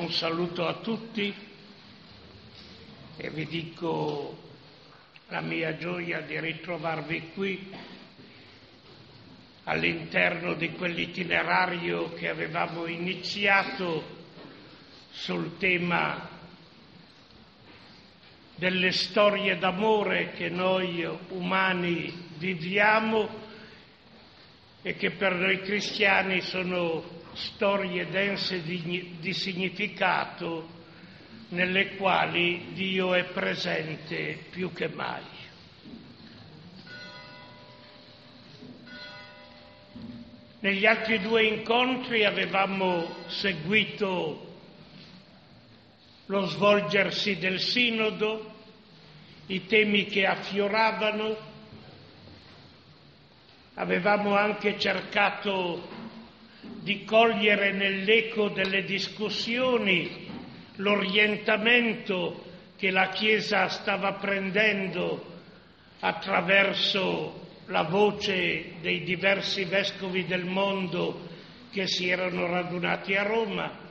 un saluto a tutti e vi dico la mia gioia di ritrovarvi qui all'interno di quell'itinerario che avevamo iniziato sul tema delle storie d'amore che noi umani viviamo e che per noi cristiani sono storie dense di significato nelle quali Dio è presente più che mai. Negli altri due incontri avevamo seguito lo svolgersi del Sinodo, i temi che affioravano, avevamo anche cercato di cogliere nell'eco delle discussioni l'orientamento che la Chiesa stava prendendo attraverso la voce dei diversi vescovi del mondo che si erano radunati a Roma,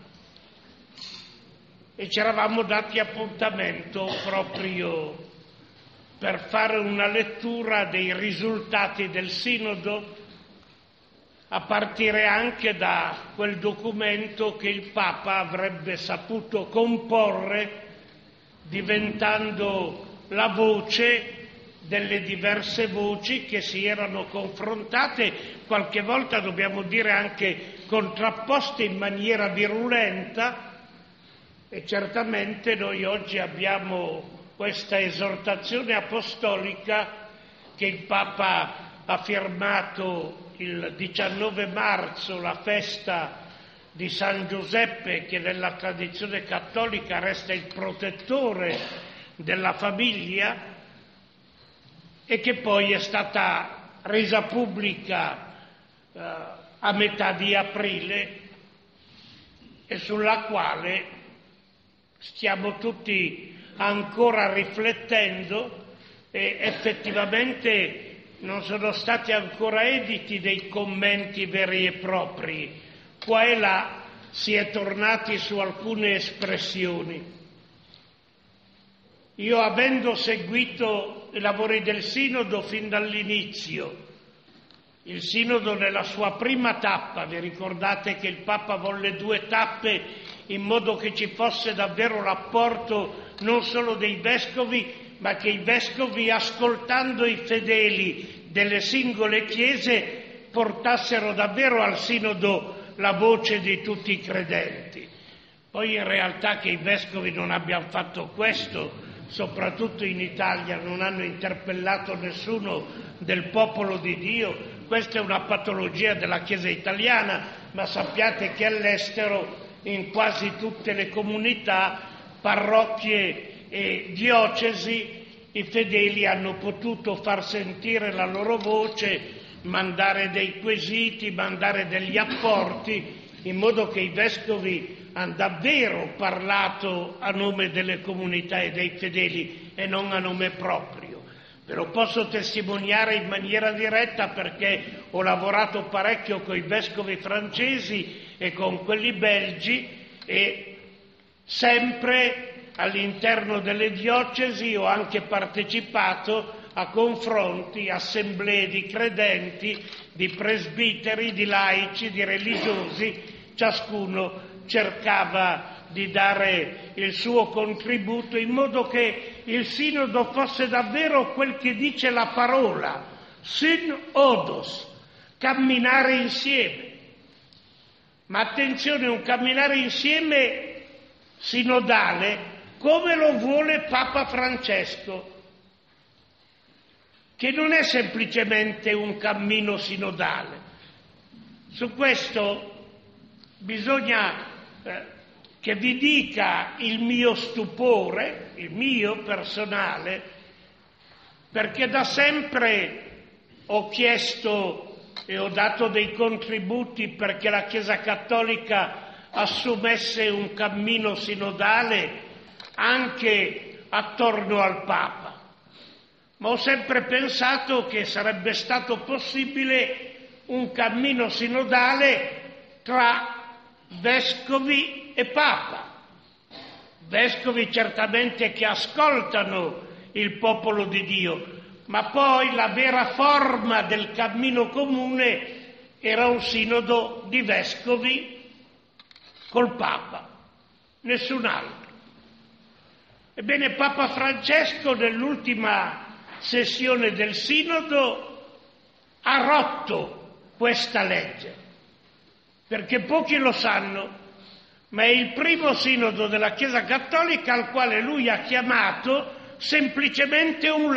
e ci eravamo dati appuntamento proprio per fare una lettura dei risultati del Sinodo, a partire anche da quel documento che il Papa avrebbe saputo comporre, diventando la voce delle diverse voci che si erano confrontate, qualche volta dobbiamo dire anche contrapposte in maniera virulenta. E certamente noi oggi abbiamo questa esortazione apostolica che il Papa ha firmato il 19 marzo, la festa di San Giuseppe, che nella tradizione cattolica resta il protettore della famiglia, e che poi è stata resa pubblica a metà di aprile, e sulla quale stiamo tutti ancora riflettendo, e effettivamente non sono stati ancora editi dei commenti veri e propri. Qua e là si è tornati su alcune espressioni. Io, avendo seguito i lavori del Sinodo fin dall'inizio, il Sinodo nella sua prima tappa, vi ricordate che il Papa volle 2 tappe in modo che ci fosse davvero l'apporto non solo dei vescovi, ma che i vescovi, ascoltando i fedeli delle singole chiese, portassero davvero al Sinodo la voce di tutti i credenti. Poi in realtà che i vescovi non abbiano fatto questo, soprattutto in Italia, non hanno interpellato nessuno del popolo di Dio, questa è una patologia della Chiesa italiana, ma sappiate che all'estero, in quasi tutte le comunità, parrocchie e diocesi, i fedeli hanno potuto far sentire la loro voce, mandare dei quesiti, mandare degli apporti, in modo che i vescovi hanno davvero parlato a nome delle comunità e dei fedeli e non a nome proprio. Ve lo posso testimoniare in maniera diretta perché ho lavorato parecchio con i vescovi francesi e con quelli belgi, e sempre all'interno delle diocesi ho anche partecipato a confronti, assemblee di credenti, di presbiteri, di laici, di religiosi. Ciascuno cercava di dare il suo contributo in modo che il Sinodo fosse davvero quel che dice la parola, synodos, camminare insieme. Ma attenzione, un camminare insieme sinodale come lo vuole Papa Francesco, che non è semplicemente un cammino sinodale. Su questo bisogna che vi dica il mio stupore, il mio personale, perché da sempre ho chiesto e ho dato dei contributi perché la Chiesa Cattolica assumesse un cammino sinodale anche attorno al Papa. Ma ho sempre pensato che sarebbe stato possibile un cammino sinodale tra vescovi e Papa, vescovi certamente che ascoltano il popolo di Dio, ma poi la vera forma del cammino comune era un sinodo di vescovi col Papa, nessun altro. Ebbene, Papa Francesco nell'ultima sessione del sinodo ha rotto questa legge, perché pochi lo sanno, ma è il primo sinodo della Chiesa Cattolica al quale lui ha chiamato semplicemente un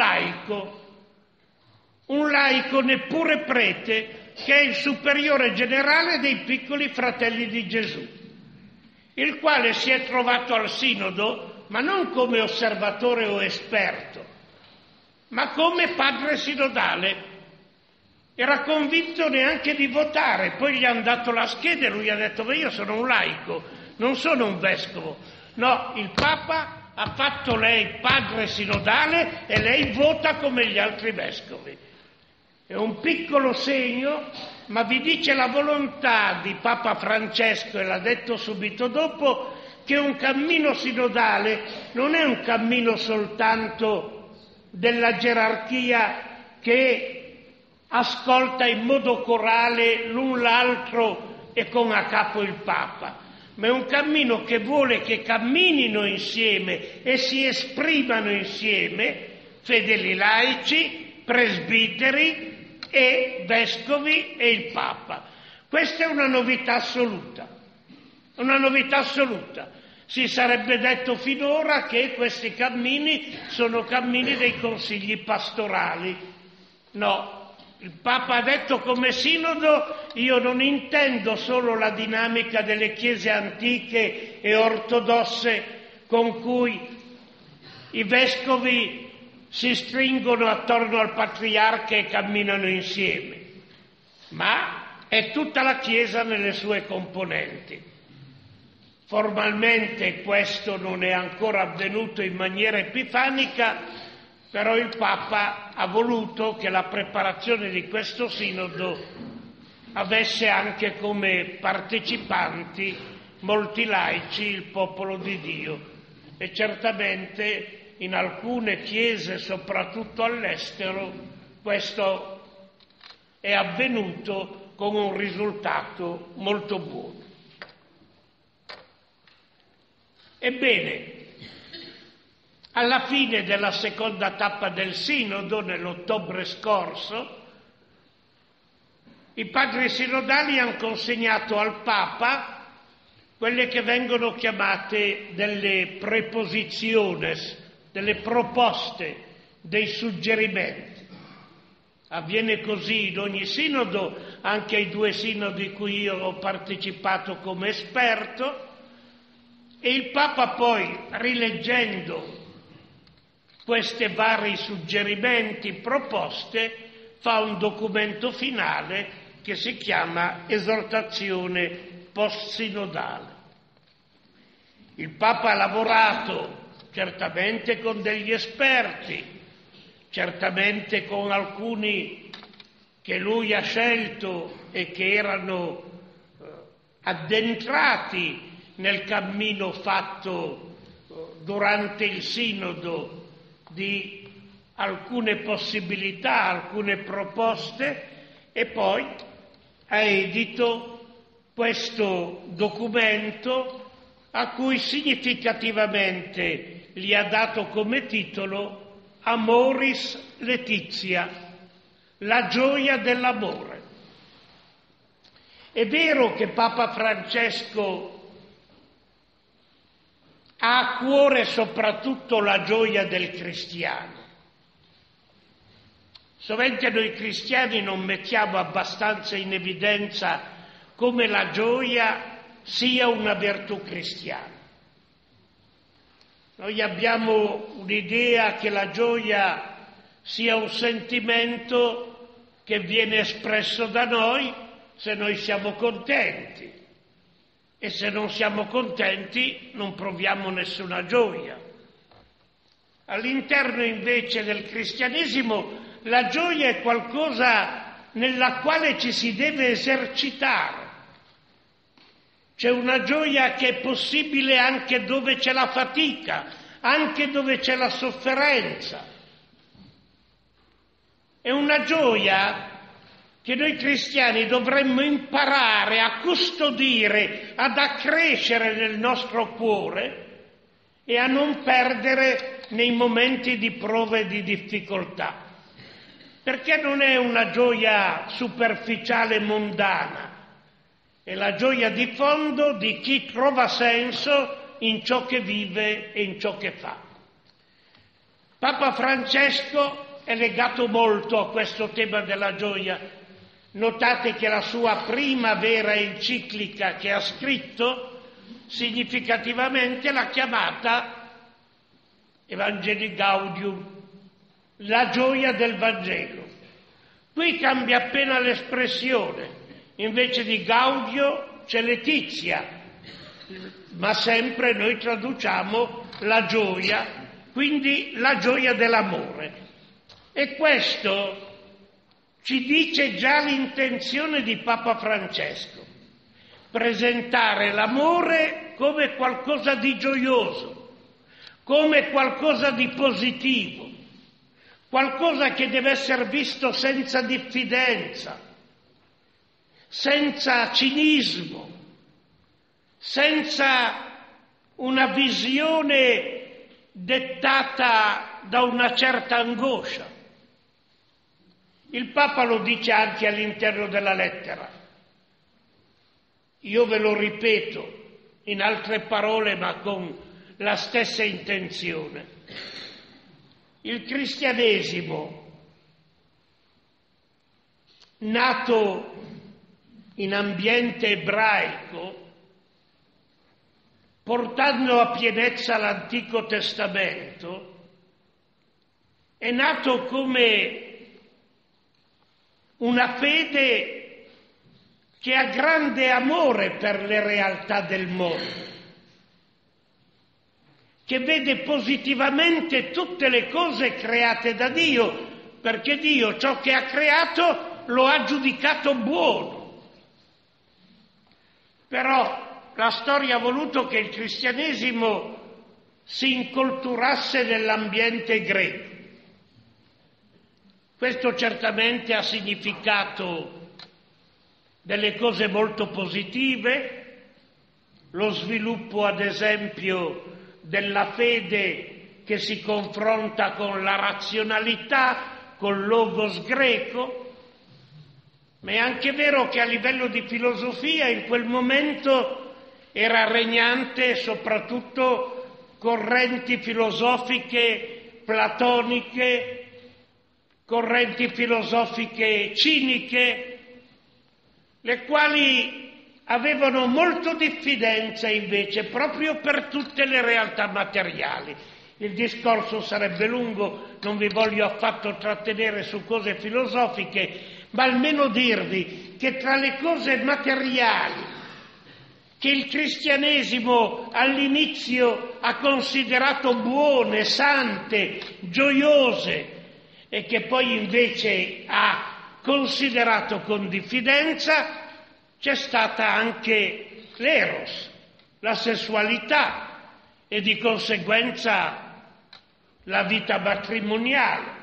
laico neppure prete, che è il superiore generale dei piccoli fratelli di Gesù, il quale si è trovato al sinodo ma non come osservatore o esperto, ma come padre sinodale. Era convinto neanche di votare, poi gli hanno dato la scheda e lui ha detto: ma io sono un laico, non sono un vescovo. No, il Papa ha fatto lei padre sinodale e lei vota come gli altri vescovi. È un piccolo segno, ma vi dice la volontà di Papa Francesco, e l'ha detto subito dopo, che un cammino sinodale non è un cammino soltanto della gerarchia che ascolta in modo corale l'un l'altro e con a capo il Papa, ma è un cammino che vuole che camminino insieme e si esprimano insieme fedeli laici, presbiteri e vescovi e il Papa. Questa è una novità assoluta. Una novità assoluta. Si sarebbe detto finora che questi cammini sono cammini dei consigli pastorali. No, il Papa ha detto: come sinodo io non intendo solo la dinamica delle chiese antiche e ortodosse con cui i vescovi si stringono attorno al patriarca e camminano insieme, ma è tutta la Chiesa nelle sue componenti. Formalmente questo non è ancora avvenuto in maniera epifanica, però il Papa ha voluto che la preparazione di questo sinodo avesse anche come partecipanti molti laici, il popolo di Dio, e certamente in alcune chiese, soprattutto all'estero, questo è avvenuto con un risultato molto buono. Ebbene, alla fine della seconda tappa del sinodo, nell'ottobre scorso, i padri sinodali hanno consegnato al Papa quelle che vengono chiamate delle preposiciones, delle proposte, dei suggerimenti. Avviene così in ogni sinodo, anche ai 2 sinodi di cui io ho partecipato come esperto, e il Papa poi, rileggendo questi vari suggerimenti, proposte, fa un documento finale che si chiama esortazione post-sinodale. Il Papa ha lavorato certamente con degli esperti, certamente con alcuni che lui ha scelto e che erano addentrati nel cammino fatto durante il sinodo di alcune possibilità, alcune proposte, e poi ha edito questo documento a cui significativamente gli ha dato come titolo Amoris Laetitia, la gioia dell'amore. È vero che Papa Francesco ha a cuore soprattutto la gioia del cristiano. Sovente noi cristiani non mettiamo abbastanza in evidenza come la gioia sia una virtù cristiana. Noi abbiamo un'idea che la gioia sia un sentimento che viene espresso da noi se noi siamo contenti. E se non siamo contenti non proviamo nessuna gioia. All'interno invece del cristianesimo la gioia è qualcosa nella quale ci si deve esercitare. C'è una gioia che è possibile anche dove c'è la fatica, anche dove c'è la sofferenza. È una gioia che noi cristiani dovremmo imparare a custodire, ad accrescere nel nostro cuore e a non perdere nei momenti di prova e di difficoltà. Perché non è una gioia superficiale e mondana, è la gioia di fondo di chi trova senso in ciò che vive e in ciò che fa. Papa Francesco è legato molto a questo tema della gioia. Notate che la sua prima vera enciclica che ha scritto, significativamente l'ha chiamata Evangelii Gaudium, la gioia del Vangelo. Qui cambia appena l'espressione, invece di Gaudio c'è Letizia, ma sempre noi traduciamo la gioia, quindi la gioia dell'amore. E questo ci dice già l'intenzione di Papa Francesco, presentare l'amore come qualcosa di gioioso, come qualcosa di positivo, qualcosa che deve essere visto senza diffidenza, senza cinismo, senza una visione dettata da una certa angoscia. Il Papa lo dice anche all'interno della lettera. Io ve lo ripeto in altre parole, ma con la stessa intenzione. Il cristianesimo, nato in ambiente ebraico, portando a pienezza l'Antico Testamento, è nato come una fede che ha grande amore per le realtà del mondo, che vede positivamente tutte le cose create da Dio, perché Dio ciò che ha creato lo ha giudicato buono. Però la storia ha voluto che il cristianesimo si incolturasse nell'ambiente greco. Questo certamente ha significato delle cose molto positive, lo sviluppo ad esempio della fede che si confronta con la razionalità, col logos greco, ma è anche vero che a livello di filosofia in quel momento era regnante soprattutto correnti filosofiche platoniche, correnti filosofiche ciniche, le quali avevano molto diffidenza invece proprio per tutte le realtà materiali. Il discorso sarebbe lungo, non vi voglio affatto trattenere su cose filosofiche, ma almeno dirvi che tra le cose materiali che il cristianesimo all'inizio ha considerato buone, sante, gioiose, e che poi invece ha considerato con diffidenza, c'è stata anche l'eros, la sessualità e di conseguenza la vita matrimoniale.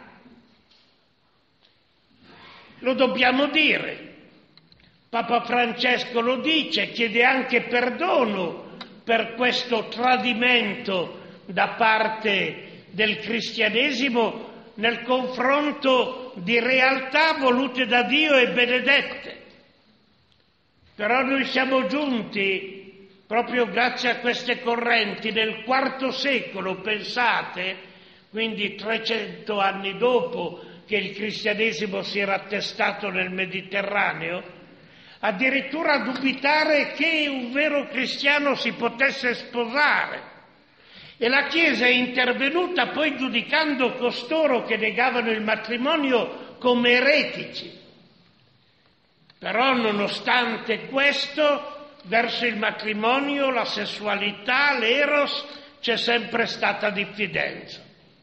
Lo dobbiamo dire. Papa Francesco lo dice, chiede anche perdono per questo tradimento da parte del cristianesimo nel confronto di realtà volute da Dio e benedette. Però noi siamo giunti, proprio grazie a queste correnti, nel IV secolo, pensate, quindi 300 anni dopo che il cristianesimo si era attestato nel Mediterraneo, addirittura a dubitare che un vero cristiano si potesse sposare. E la Chiesa è intervenuta poi giudicando costoro che negavano il matrimonio come eretici. Però nonostante questo, verso il matrimonio, la sessualità, l'eros, c'è sempre stata diffidenza.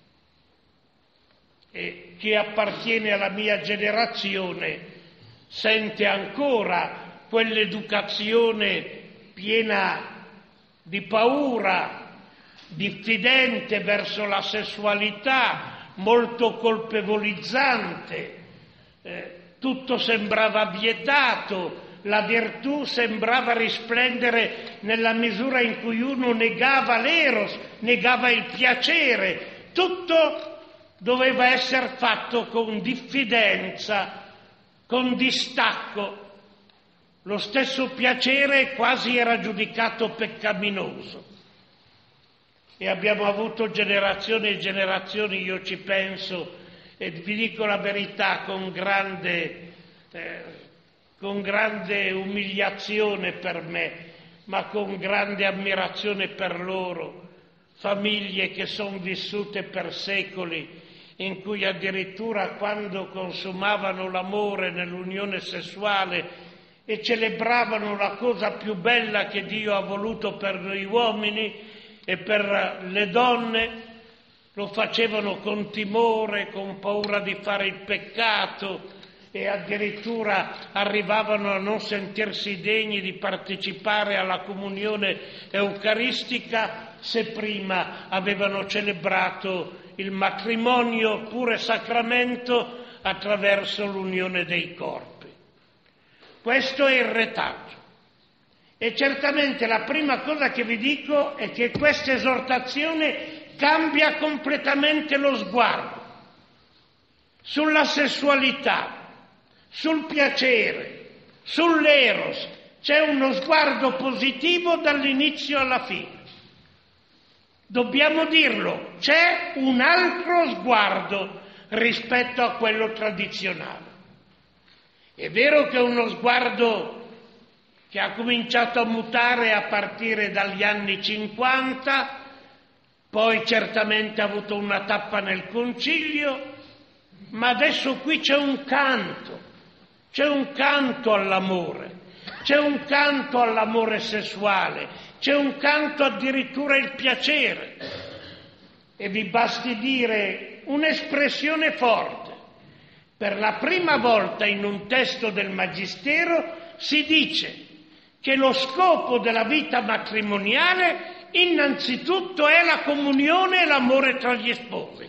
E chi appartiene alla mia generazione sente ancora quell'educazione piena di paura, diffidente verso la sessualità, molto colpevolizzante, tutto sembrava vietato, la virtù sembrava risplendere nella misura in cui uno negava l'eros, negava il piacere, tutto doveva essere fatto con diffidenza, con distacco. Lo stesso piacere quasi era giudicato peccaminoso. E abbiamo avuto generazioni e generazioni, io ci penso, e vi dico la verità con grande umiliazione per me, ma con grande ammirazione per loro, famiglie che sono vissute per secoli, in cui addirittura quando consumavano l'amore nell'unione sessuale e celebravano la cosa più bella che Dio ha voluto per noi uomini e per le donne, lo facevano con timore, con paura di fare il peccato, e addirittura arrivavano a non sentirsi degni di partecipare alla comunione eucaristica se prima avevano celebrato il matrimonio, pure sacramento, attraverso l'unione dei corpi. Questo è il retaggio. E certamente la prima cosa che vi dico è che questa esortazione cambia completamente lo sguardo sulla sessualità, sul piacere, sull'eros. C'è uno sguardo positivo dall'inizio alla fine. Dobbiamo dirlo, c'è un altro sguardo rispetto a quello tradizionale. È vero che è uno sguardo che ha cominciato a mutare a partire dagli anni 50, poi certamente ha avuto una tappa nel Concilio, ma adesso qui c'è un canto all'amore, c'è un canto all'amore sessuale, c'è un canto addirittura il piacere. E vi basti dire un'espressione forte. Per la prima volta in un testo del Magistero si dice che lo scopo della vita matrimoniale innanzitutto è la comunione e l'amore tra gli sposi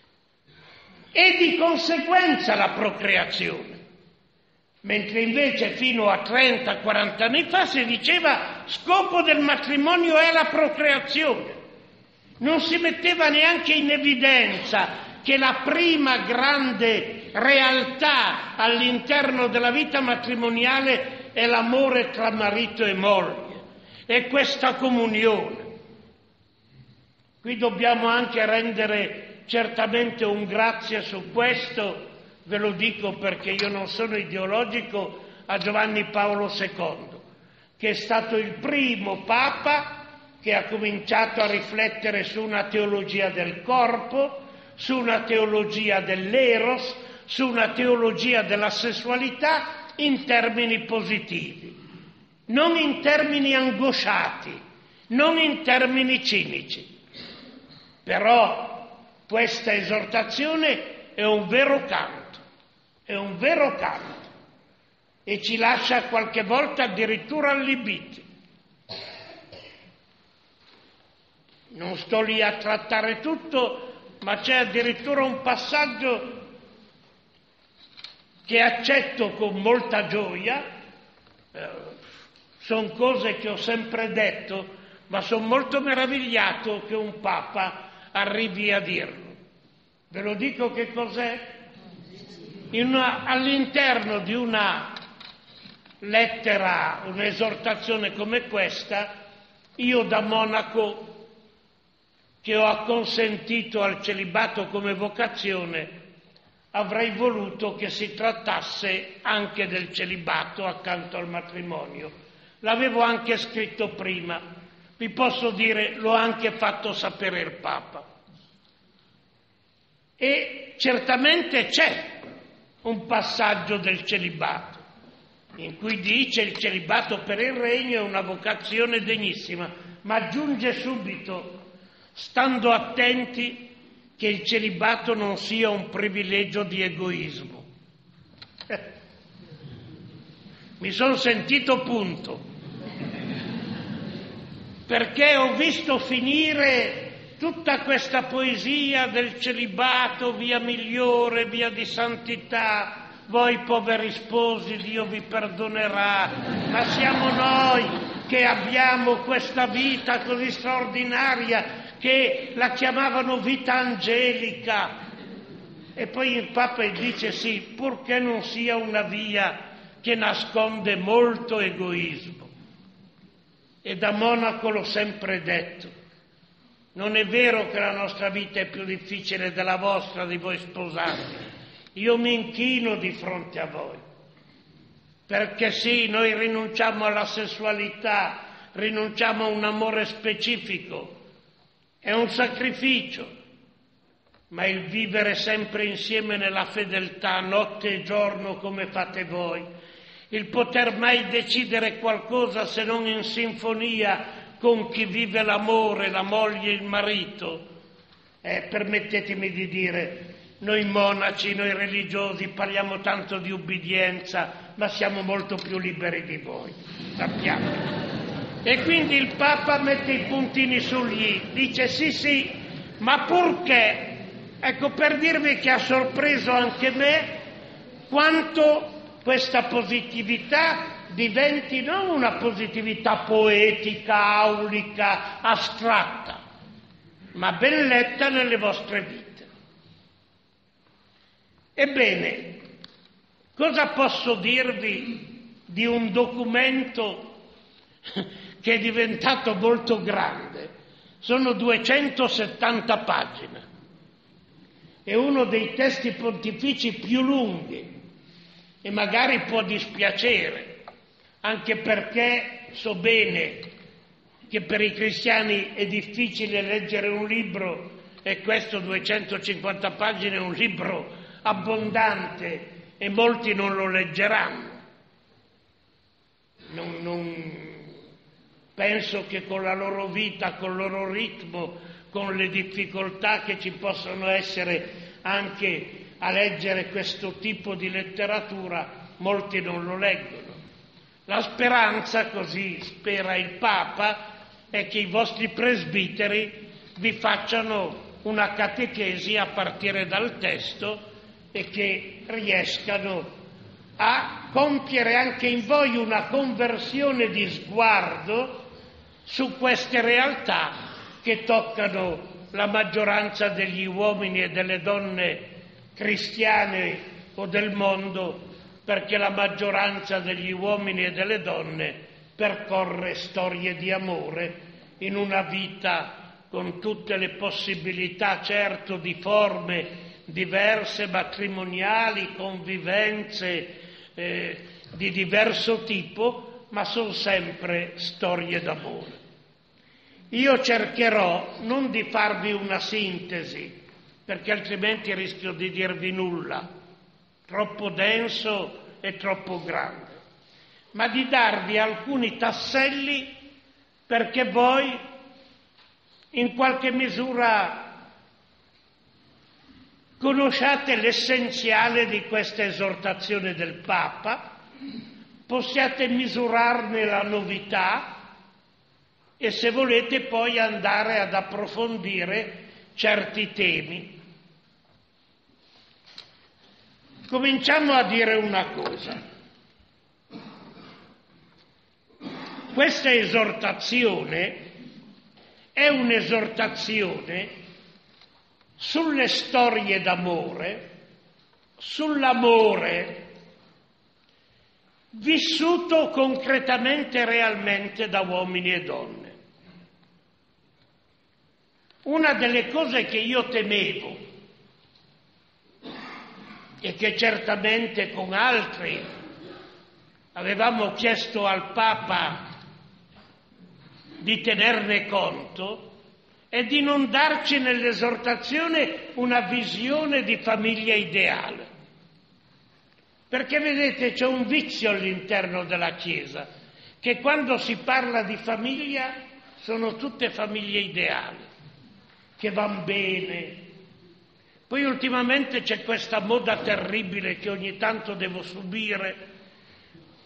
e di conseguenza la procreazione. Mentre invece fino a 30-40 anni fa si diceva scopo del matrimonio è la procreazione. Non si metteva neanche in evidenza che la prima grande realtà all'interno della vita matrimoniale è l'amore tra marito e moglie, è questa comunione. Qui dobbiamo anche rendere certamente un grazie su questo, ve lo dico perché io non sono ideologico, a Giovanni Paolo II, che è stato il primo Papa che ha cominciato a riflettere su una teologia del corpo, su una teologia dell'eros, su una teologia della sessualità in termini positivi, non in termini angosciati, non in termini cinici. Però questa esortazione è un vero canto, e ci lascia qualche volta addirittura allibiti. Non sto lì a trattare tutto, ma c'è addirittura un passaggio che accetto con molta gioia. Sono cose che ho sempre detto, ma sono molto meravigliato che un Papa arrivi a dirlo. Ve lo dico che cos'è? All'interno di una lettera, un'esortazione come questa, io da monaco che ho acconsentito al celibato come vocazione, avrei voluto che si trattasse anche del celibato accanto al matrimonio. L'avevo anche scritto prima, vi posso dire, l'ho anche fatto sapere il Papa. E certamente c'è un passaggio del celibato, in cui dice il celibato per il regno è una vocazione degnissima, ma aggiunge subito, stando attenti che il celibato non sia un privilegio di egoismo. Mi sono sentito punto. perché ho visto finire tutta questa poesia del celibato, via migliore, via di santità. Voi poveri sposi, Dio vi perdonerà, ma siamo noi che abbiamo questa vita così straordinaria che la chiamavano vita angelica. E poi il Papa dice sì, purché non sia una via che nasconde molto egoismo. E da monaco l'ho sempre detto, non è vero che la nostra vita è più difficile della vostra, di voi sposati. Io mi inchino di fronte a voi, perché sì, noi rinunciamo alla sessualità, rinunciamo a un amore specifico, è un sacrificio, ma il vivere sempre insieme nella fedeltà, notte e giorno come fate voi, il poter mai decidere qualcosa se non in sinfonia con chi vive l'amore, la moglie, il marito, permettetemi di dire, noi monaci, noi religiosi parliamo tanto di ubbidienza, ma siamo molto più liberi di voi, sappiamo. E quindi il Papa mette i puntini sugli i, dice sì, ma purché, ecco, per dirvi che ha sorpreso anche me quanto questa positività diventi non una positività poetica, aulica, astratta, ma ben letta nelle vostre vite. Ebbene, cosa posso dirvi di un documento che è diventato molto grande? Sono 270 pagine. È uno dei testi pontifici più lunghi e magari può dispiacere, anche perché so bene che per i cristiani è difficile leggere un libro e questo 250 pagine è un libro abbondante e molti non lo leggeranno. Penso che con la loro vita, col loro ritmo, con le difficoltà che ci possono essere anche a leggere questo tipo di letteratura, molti non lo leggono. La speranza, così spera il Papa, è che i vostri presbiteri vi facciano una catechesi a partire dal testo e che riescano a compiere anche in voi una conversione di sguardo su queste realtà che toccano la maggioranza degli uomini e delle donne cristiane o del mondo, perché la maggioranza degli uomini e delle donne percorre storie di amore in una vita con tutte le possibilità, certo, di forme diverse, matrimoniali, convivenze di diverso tipo, ma sono sempre storie d'amore. Io cercherò non di farvi una sintesi, perché altrimenti rischio di dirvi nulla, troppo denso e troppo grande, ma di darvi alcuni tasselli perché voi in qualche misura conosciate l'essenziale di questa esortazione del Papa, possiate misurarne la novità e se volete poi andare ad approfondire certi temi. Cominciamo a dire una cosa. Questa esortazione è un'esortazione sulle storie d'amore, sull'amore vissuto concretamente e realmente da uomini e donne. Una delle cose che io temevo e che certamente con altri avevamo chiesto al Papa di tenerne conto è di non darci nell'esortazione una visione di famiglia ideale. Perché vedete, c'è un vizio all'interno della Chiesa, che quando si parla di famiglia sono tutte famiglie ideali, che van bene. Poi ultimamente c'è questa moda terribile che ogni tanto devo subire,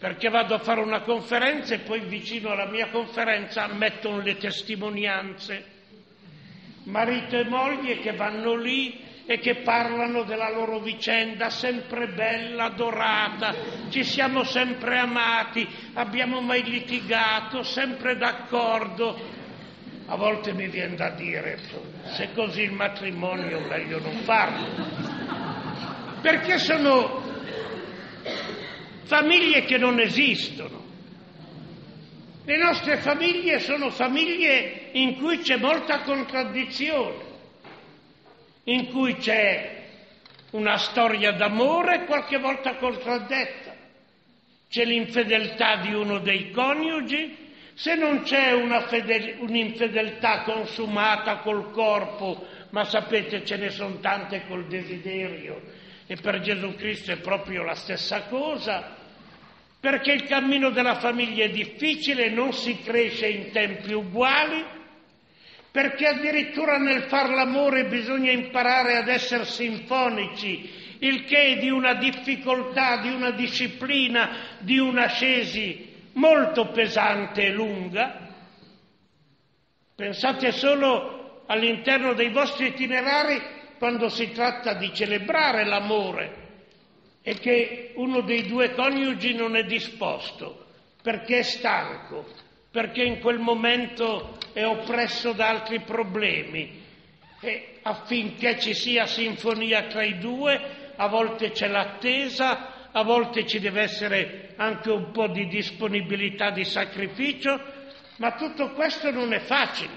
perché vado a fare una conferenza e poi vicino alla mia conferenza mettono le testimonianze. Marito e moglie che vanno lì e che parlano della loro vicenda, sempre bella, adorata, ci siamo sempre amati, abbiamo mai litigato, sempre d'accordo. A volte mi viene da dire, se così il matrimonio meglio non farlo, perché sono famiglie che non esistono. Le nostre famiglie sono famiglie in cui c'è molta contraddizione, in cui c'è una storia d'amore qualche volta contraddetta, c'è l'infedeltà di uno dei coniugi, se non c'è un'infedeltà consumata col corpo, ma sapete ce ne sono tante col desiderio, e per Gesù Cristo è proprio la stessa cosa, perché il cammino della famiglia è difficile, non si cresce in tempi uguali, perché addirittura nel far l'amore bisogna imparare ad essere sinfonici, il che è di una difficoltà, di una disciplina, di un'ascesi molto pesante e lunga. Pensate solo all'interno dei vostri itinerari quando si tratta di celebrare l'amore e che uno dei due coniugi non è disposto perché è stanco, perché in quel momento è oppresso da altri problemi, e affinché ci sia sinfonia tra i due a volte c'è l'attesa, a volte ci deve essere anche un po' di disponibilità di sacrificio, ma tutto questo non è facile.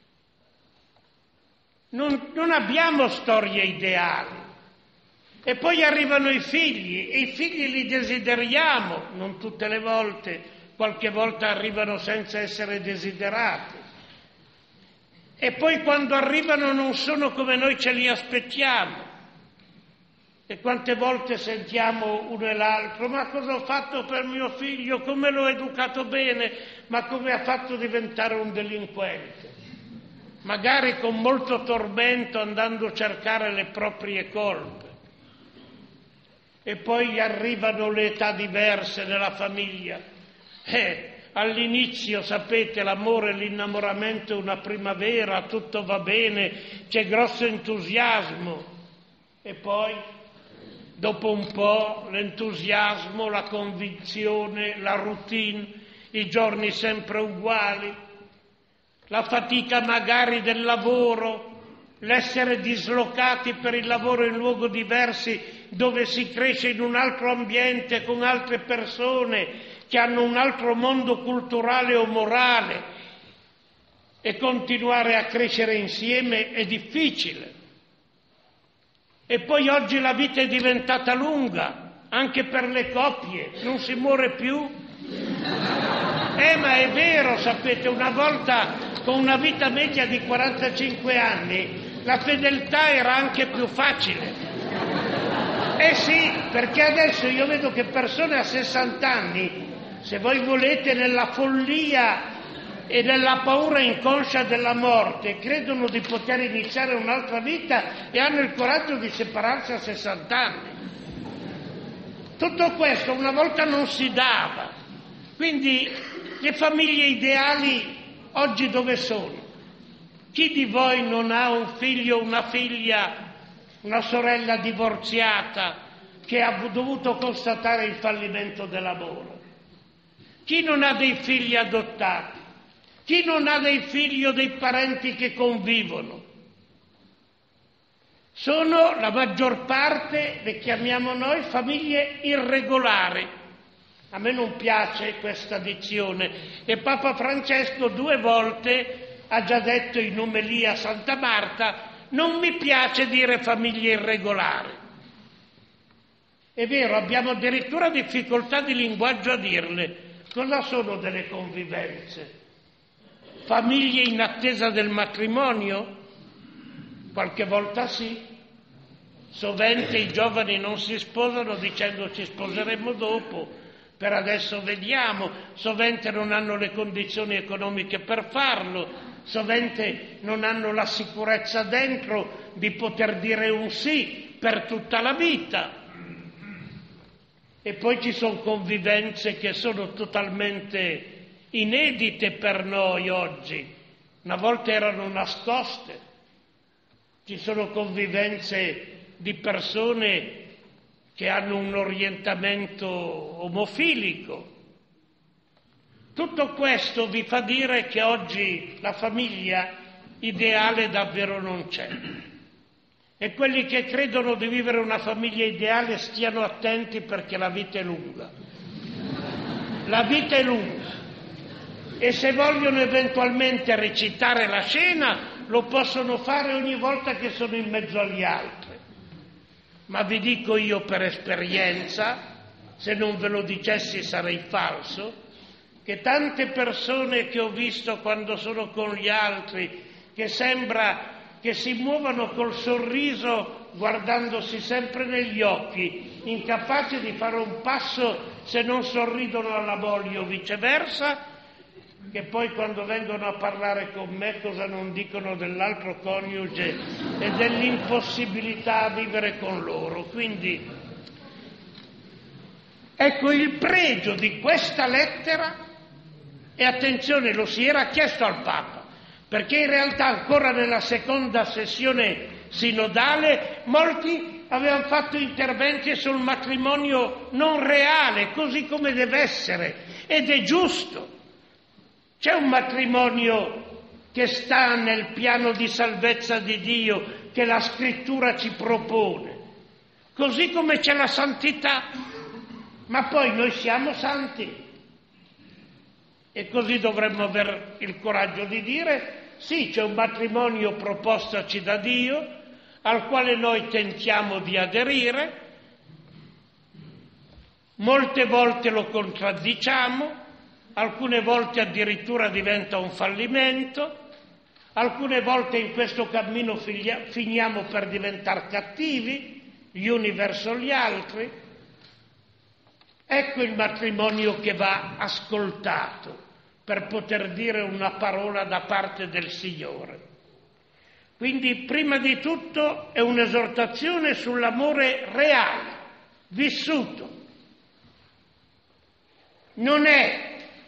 Non abbiamo storie ideali. E poi arrivano i figli, e i figli li desideriamo, non tutte le volte, qualche volta arrivano senza essere desiderati. E poi quando arrivano non sono come noi ce li aspettiamo. E quante volte sentiamo uno e l'altro, ma cosa ho fatto per mio figlio, come l'ho educato bene, ma come ha fatto diventare un delinquente? Magari con molto tormento andando a cercare le proprie colpe. E poi arrivano le età diverse nella famiglia. All'inizio, sapete, l'amore, l'innamoramento è una primavera, tutto va bene, c'è grosso entusiasmo. E poi, dopo un po', l'entusiasmo, la convinzione, la routine, i giorni sempre uguali, la fatica magari del lavoro, l'essere dislocati per il lavoro in luoghi diversi, dove si cresce in un altro ambiente con altre persone che hanno un altro mondo culturale o morale, e continuare a crescere insieme è difficile. E poi oggi la vita è diventata lunga, anche per le coppie, non si muore più. Ma è vero, sapete, una volta con una vita media di 45 anni la fedeltà era anche più facile. Sì, perché adesso io vedo che persone a 60 anni, se voi volete, nella follia e nella paura inconscia della morte, credono di poter iniziare un'altra vita e hanno il coraggio di separarsi a 60 anni. Tutto questo una volta non si dava. Quindi le famiglie ideali oggi dove sono? Chi di voi non ha un figlio o una figlia, una sorella divorziata che ha dovuto constatare il fallimento dell'amore? Chi non ha dei figli adottati? Chi non ha dei figli o dei parenti che convivono? Sono la maggior parte, le chiamiamo noi, famiglie irregolari. A me non piace questa dizione e Papa Francesco 2 volte ha già detto in omelia a Santa Marta: non mi piace dire famiglie irregolari. È vero, abbiamo addirittura difficoltà di linguaggio a dirle. Cosa sono delle convivenze? Famiglie in attesa del matrimonio? Qualche volta sì. Sovente i giovani non si sposano dicendo ci sposeremo dopo, per adesso vediamo. Sovente non hanno le condizioni economiche per farlo, sovente non hanno la sicurezza dentro di poter dire un sì per tutta la vita. E poi ci sono convivenze che sono totalmente inedite per noi oggi, una volta erano nascoste. Ci sono convivenze di persone che hanno un orientamento omofilico. Tutto questo vi fa dire che oggi la famiglia ideale davvero non c'è. E quelli che credono di vivere una famiglia ideale stiano attenti, perché la vita è lunga. La vita è lunga. E se vogliono eventualmente recitare la scena, lo possono fare ogni volta che sono in mezzo agli altri. Ma vi dico io per esperienza, se non ve lo dicessi sarei falso, che tante persone che ho visto quando sono con gli altri, che sembra che si muovano col sorriso guardandosi sempre negli occhi, incapaci di fare un passo se non sorridono alla moglie o viceversa, che poi quando vengono a parlare con me cosa non dicono dell'altro coniuge e dell'impossibilità a vivere con loro. Quindi ecco il pregio di questa lettera, e attenzione, lo si era chiesto al Papa, perché in realtà ancora nella seconda sessione sinodale molti avevano fatto interventi sul matrimonio non reale, così come deve essere, ed è giusto. C'è un matrimonio che sta nel piano di salvezza di Dio che la Scrittura ci propone, così come c'è la santità, ma poi noi siamo santi e così dovremmo avere il coraggio di dire sì, c'è un matrimonio propostoci da Dio al quale noi tentiamo di aderire, molte volte lo contraddiciamo, alcune volte addirittura diventa un fallimento, alcune volte in questo cammino finiamo per diventare cattivi, gli uni verso gli altri. Ecco il matrimonio che va ascoltato per poter dire una parola da parte del Signore. Quindi prima di tutto è un'esortazione sull'amore reale, vissuto. Non è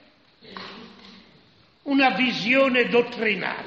una visione dottrinale.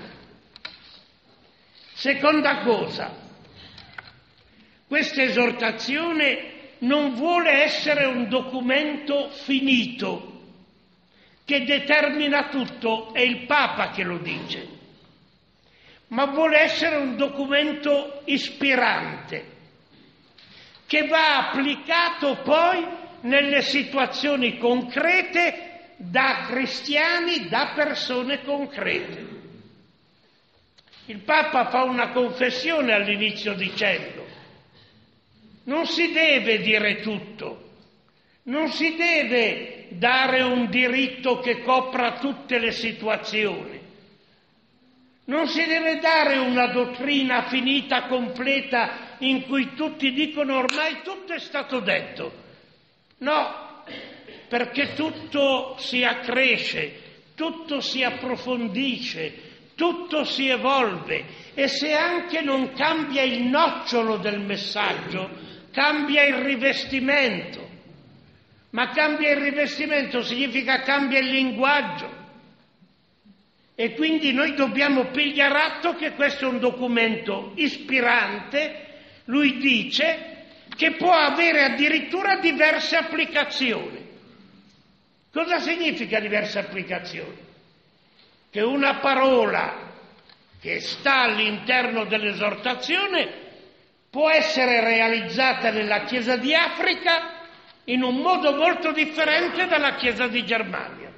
Seconda cosa, questa esortazione non vuole essere un documento finito che determina tutto, è il Papa che lo dice, ma vuole essere un documento ispirante che va applicato poi nelle situazioni concrete da cristiani, da persone concrete. Il Papa fa una confessione all'inizio dicendo: non si deve dire tutto, non si deve dare un diritto che copra tutte le situazioni, non si deve dare una dottrina finita, completa, in cui tutti dicono ormai tutto è stato detto. No, perché tutto si accresce, tutto si approfondisce, tutto si evolve, e se anche non cambia il nocciolo del messaggio, cambia il rivestimento. Ma cambia il rivestimento significa cambia il linguaggio. E quindi noi dobbiamo pigliare atto che questo è un documento ispirante, lui dice, che può avere addirittura diverse applicazioni. Cosa significa diverse applicazioni? Che una parola che sta all'interno dell'esortazione può essere realizzata nella Chiesa di Africa in un modo molto differente dalla Chiesa di Germania.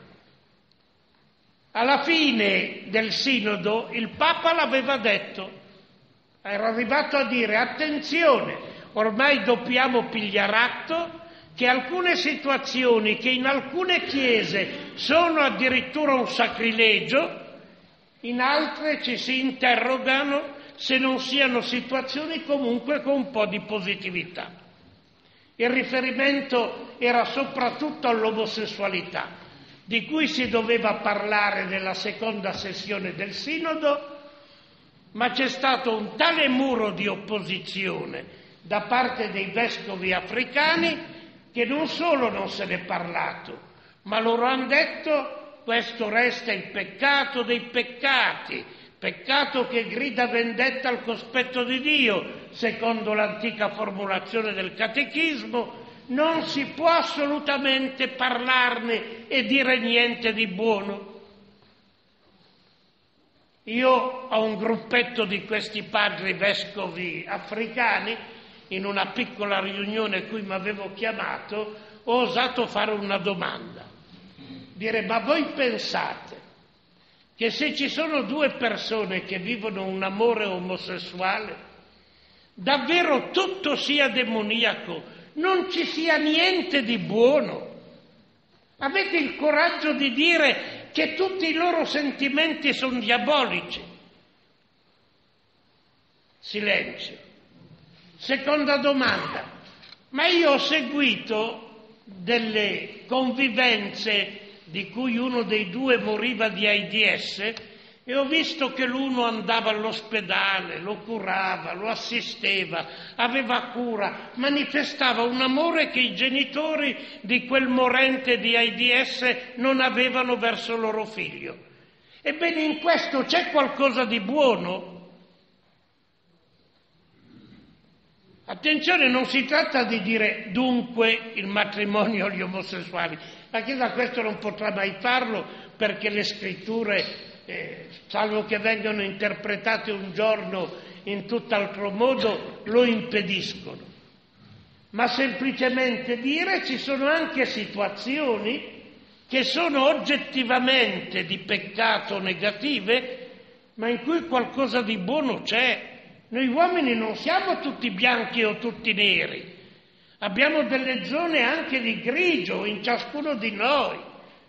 Alla fine del Sinodo il Papa l'aveva detto, era arrivato a dire: attenzione, ormai dobbiamo pigliare atto che alcune situazioni che in alcune chiese sono addirittura un sacrilegio, in altre ci si interrogano se non siano situazioni comunque con un po' di positività. Il riferimento era soprattutto all'omosessualità, di cui si doveva parlare nella seconda sessione del Sinodo, ma c'è stato un tale muro di opposizione da parte dei vescovi africani che non solo non se n'è parlato, ma loro hanno detto: questo resta il peccato dei peccati, peccato che grida vendetta al cospetto di Dio, secondo l'antica formulazione del catechismo. Non si può assolutamente parlarne e dire niente di buono. Io ho un gruppetto di questi padri vescovi africani, in una piccola riunione a cui mi avevo chiamato, ho osato fare una domanda. Dire: ma voi pensate che se ci sono due persone che vivono un amore omosessuale, davvero tutto sia demoniaco, non ci sia niente di buono? Avete il coraggio di dire che tutti i loro sentimenti sono diabolici? Silenzio. Seconda domanda: ma io ho seguito delle convivenze di cui uno dei due moriva di AIDS e ho visto che l'uno andava all'ospedale, lo curava, lo assisteva, aveva cura, manifestava un amore che i genitori di quel morente di AIDS non avevano verso il loro figlio. Ebbene, in questo c'è qualcosa di buono? Attenzione, non si tratta di dire dunque il matrimonio agli omosessuali. La Chiesa questo non potrà mai farlo, perché le scritture, salvo che vengano interpretate un giorno in tutt'altro modo, lo impediscono. Ma semplicemente dire: ci sono anche situazioni che sono oggettivamente di peccato negative, ma in cui qualcosa di buono c'è. Noi uomini non siamo tutti bianchi o tutti neri, abbiamo delle zone anche di grigio in ciascuno di noi.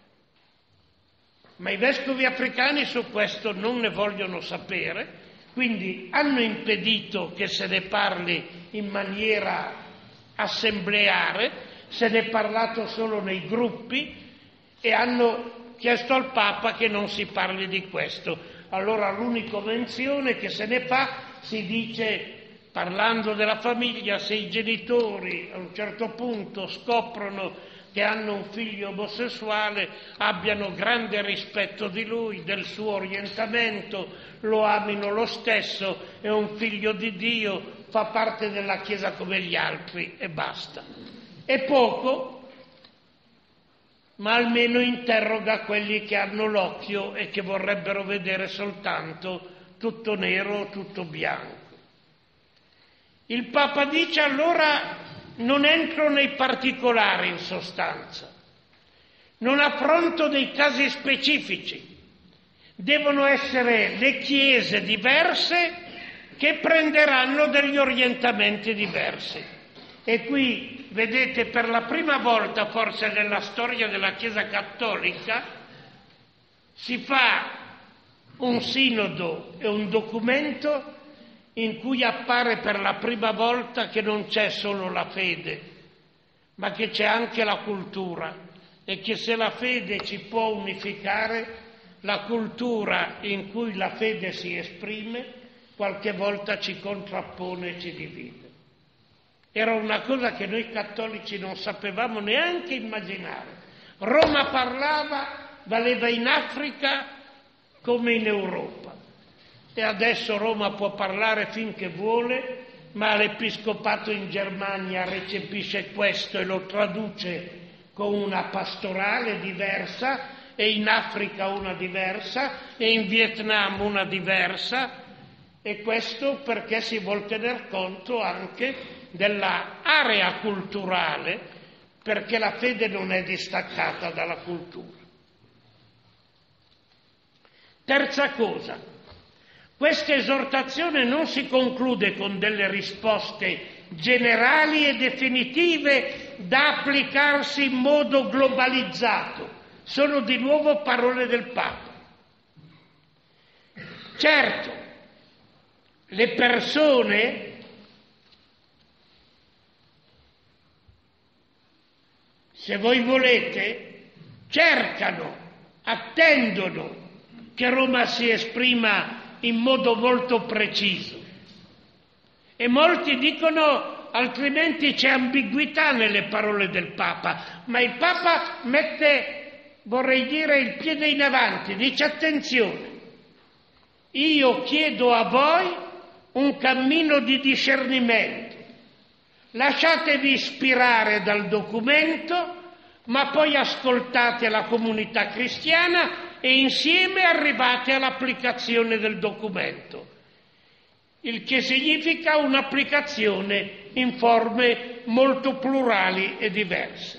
Ma i vescovi africani su questo non ne vogliono sapere, quindi hanno impedito che se ne parli in maniera assembleare, se ne è parlato solo nei gruppi e hanno chiesto al Papa che non si parli di questo. Allora l'unica menzione che se ne fa, si dice, parlando della famiglia, se i genitori a un certo punto scoprono che hanno un figlio omosessuale, abbiano grande rispetto di lui, del suo orientamento, lo amino lo stesso, è un figlio di Dio, fa parte della Chiesa come gli altri e basta. È poco, ma almeno interroga quelli che hanno l'occhio e che vorrebbero vedere soltanto tutto nero o tutto bianco. Il Papa dice: allora non entro nei particolari, in sostanza, non affronto dei casi specifici, devono essere le chiese diverse che prenderanno degli orientamenti diversi. E qui, vedete, per la prima volta forse nella storia della Chiesa Cattolica si fa un sinodo e un documento in cui appare per la prima volta che non c'è solo la fede, ma che c'è anche la cultura, e che se la fede ci può unificare, la cultura in cui la fede si esprime qualche volta ci contrappone e ci divide. Era una cosa che noi cattolici non sapevamo neanche immaginare. Roma parlava, valeva in Africa come in Europa. E adesso Roma può parlare finché vuole, ma l'Episcopato in Germania recepisce questo e lo traduce con una pastorale diversa, e in Africa una diversa, e in Vietnam una diversa, e questo perché si vuol tener conto anche della area culturale, perché la fede non è distaccata dalla cultura. Terza cosa, questa esortazione non si conclude con delle risposte generali e definitive da applicarsi in modo globalizzato. Sono di nuovo parole del Papa. Certo, le persone se voi volete, cercano, attendono che Roma si esprima in modo molto preciso. E molti dicono: altrimenti c'è ambiguità nelle parole del Papa, ma il Papa mette, vorrei dire, il piede in avanti, dice attenzione, io chiedo a voi un cammino di discernimento, lasciatevi ispirare dal documento, ma poi ascoltate la comunità cristiana e insieme arrivate all'applicazione del documento, il che significa un'applicazione in forme molto plurali e diverse.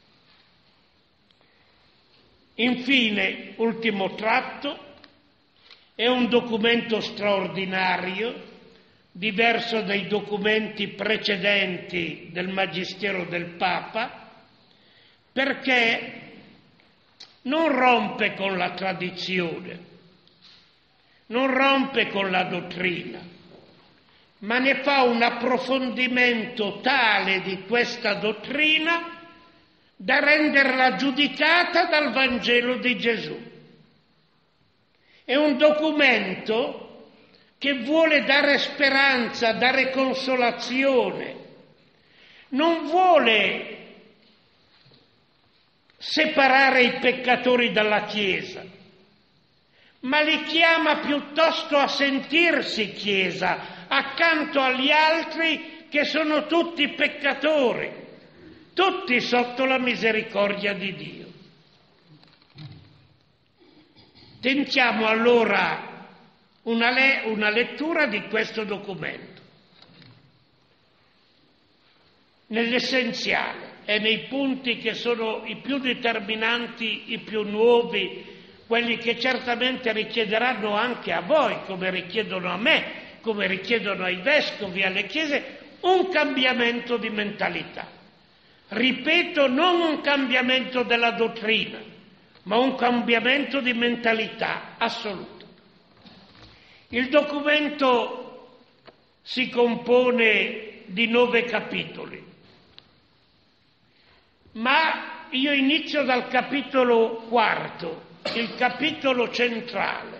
Infine, ultimo tratto, è un documento straordinario, diverso dai documenti precedenti del Magistero del Papa, perché non rompe con la tradizione, non rompe con la dottrina, ma ne fa un approfondimento tale di questa dottrina da renderla giudicata dal Vangelo di Gesù. È un documento che vuole dare speranza, dare consolazione, non vuole separare i peccatori dalla Chiesa, ma li chiama piuttosto a sentirsi Chiesa accanto agli altri che sono tutti peccatori, tutti sotto la misericordia di Dio. Tentiamo allora una lettura di questo documento, nell'essenziale e nei punti che sono i più determinanti, i più nuovi, quelli che certamente richiederanno anche a voi, come richiedono a me, come richiedono ai vescovi, alle chiese, un cambiamento di mentalità. Ripeto, non un cambiamento della dottrina, ma un cambiamento di mentalità assoluto. Il documento si compone di 9 capitoli, ma io inizio dal capitolo 4, il capitolo centrale,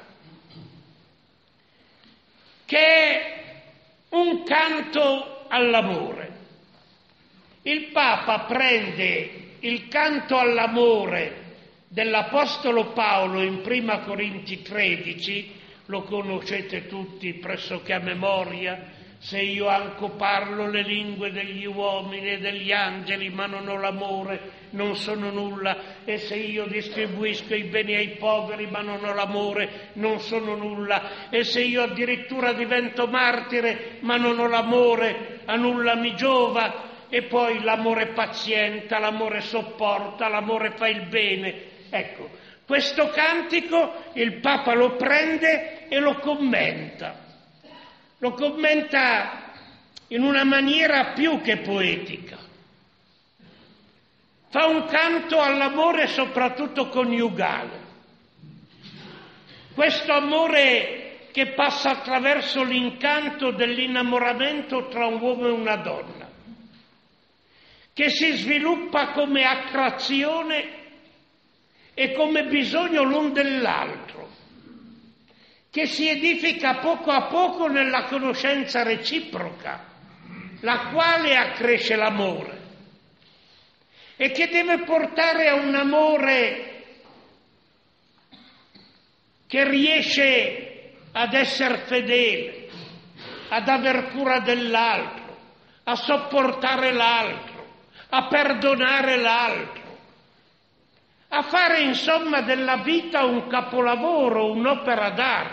che è un canto all'amore. Il Papa prende il canto all'amore dell'Apostolo Paolo in Prima Corinzi 13, lo conoscete tutti pressoché a memoria, se io anche parlo le lingue degli uomini e degli angeli, ma non ho l'amore, non sono nulla, e se io distribuisco i beni ai poveri, ma non ho l'amore, non sono nulla, e se io addirittura divento martire, ma non ho l'amore, a nulla mi giova. E poi l'amore pazienta, l'amore sopporta, l'amore fa il bene. Ecco, questo cantico il Papa lo prende e lo commenta in una maniera più che poetica. Fa un canto all'amore soprattutto coniugale. Questo amore che passa attraverso l'incanto dell'innamoramento tra un uomo e una donna, che si sviluppa come attrazione e come bisogno l'un dell'altro, che si edifica poco a poco nella conoscenza reciproca, la quale accresce l'amore e che deve portare a un amore che riesce ad essere fedele, ad aver cura dell'altro, a sopportare l'altro, a perdonare l'altro, a fare insomma della vita un capolavoro, un'opera d'arte.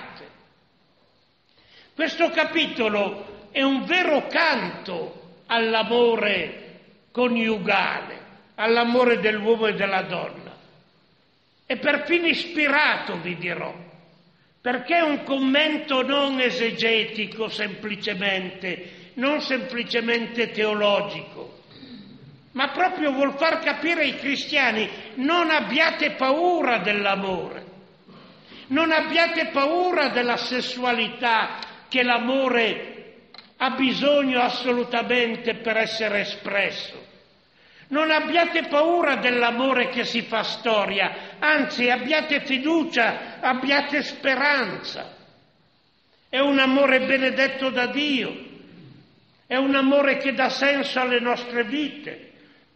Questo capitolo è un vero canto all'amore coniugale, all'amore dell'uomo e della donna. È perfino ispirato, vi dirò, perché è un commento non esegetico semplicemente, non semplicemente teologico, ma proprio vuol far capire ai cristiani: non abbiate paura dell'amore, non abbiate paura della sessualità che l'amore ha bisogno assolutamente per essere espresso, non abbiate paura dell'amore che si fa storia, anzi abbiate fiducia, abbiate speranza. È un amore benedetto da Dio, è un amore che dà senso alle nostre vite,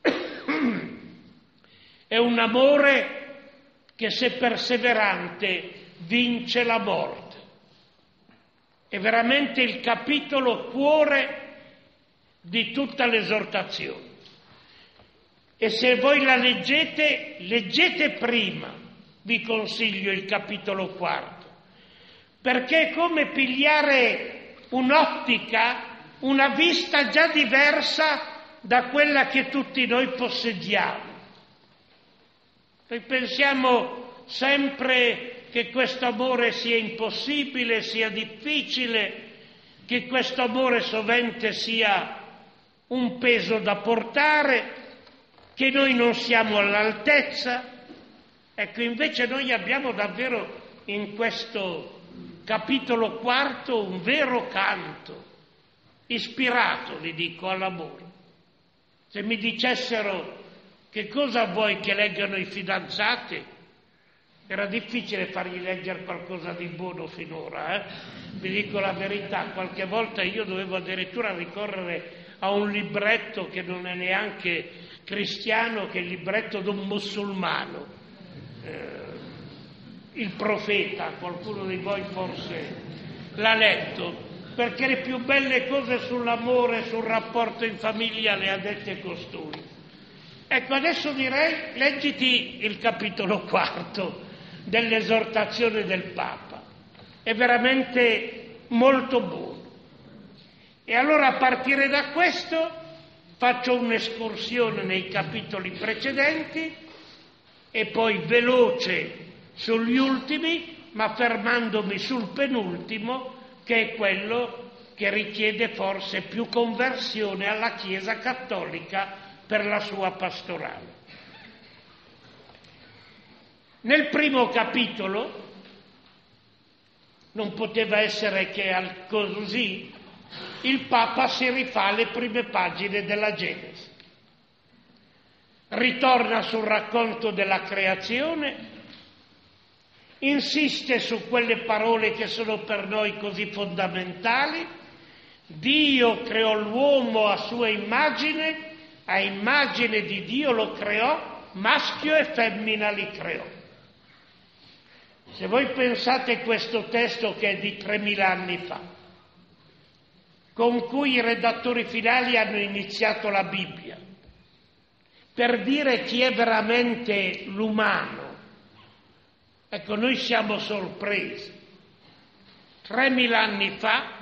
è un amore che, se perseverante, vince la morte. È veramente il capitolo cuore di tutta l'esortazione. E se voi la leggete, leggete prima, vi consiglio il capitolo 4, perché è come pigliare un'ottica, una vista già diversa da quella che tutti noi possediamo. Noi pensiamo sempre che questo amore sia impossibile, sia difficile, che questo amore sovente sia un peso da portare, che noi non siamo all'altezza. Ecco, invece noi abbiamo davvero in questo capitolo 4 un vero canto, ispirato, vi dico, all'amore. Se mi dicessero che cosa vuoi che leggano i fidanzati, era difficile fargli leggere qualcosa di buono finora, vi dico la verità, qualche volta io dovevo addirittura ricorrere a un libretto che non è neanche cristiano, che è il libretto di un musulmano, il Profeta, qualcuno di voi forse l'ha letto, perché le più belle cose sull'amore, sul rapporto in famiglia le ha dette costui. Ecco, adesso direi, leggiti il capitolo 4 dell'esortazione del Papa, è veramente molto buono. E allora, a partire da questo, faccio un'escursione nei capitoli precedenti e poi veloce sugli ultimi, ma fermandomi sul penultimo, che è quello che richiede forse più conversione alla Chiesa cattolica per la sua pastorale. Nel primo capitolo non poteva essere che così, il Papa si rifà alle prime pagine della Genesi. Ritorna sul racconto della creazione, insiste su quelle parole che sono per noi così fondamentali: Dio creò l'uomo a sua immagine, a immagine di Dio lo creò, maschio e femmina li creò. Se voi pensate questo testo, che è di 3000 anni fa, con cui i redattori finali hanno iniziato la Bibbia, per dire chi è veramente l'umano, ecco, noi siamo sorpresi. 3000 anni fa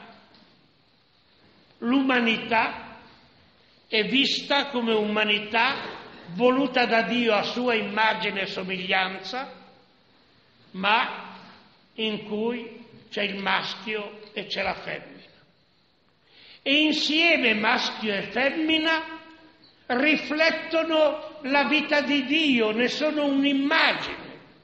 l'umanità è vista come umanità voluta da Dio a sua immagine e somiglianza, ma in cui c'è il maschio e c'è la femmina. E insieme maschio e femmina riflettono la vita di Dio, ne sono un'immagine.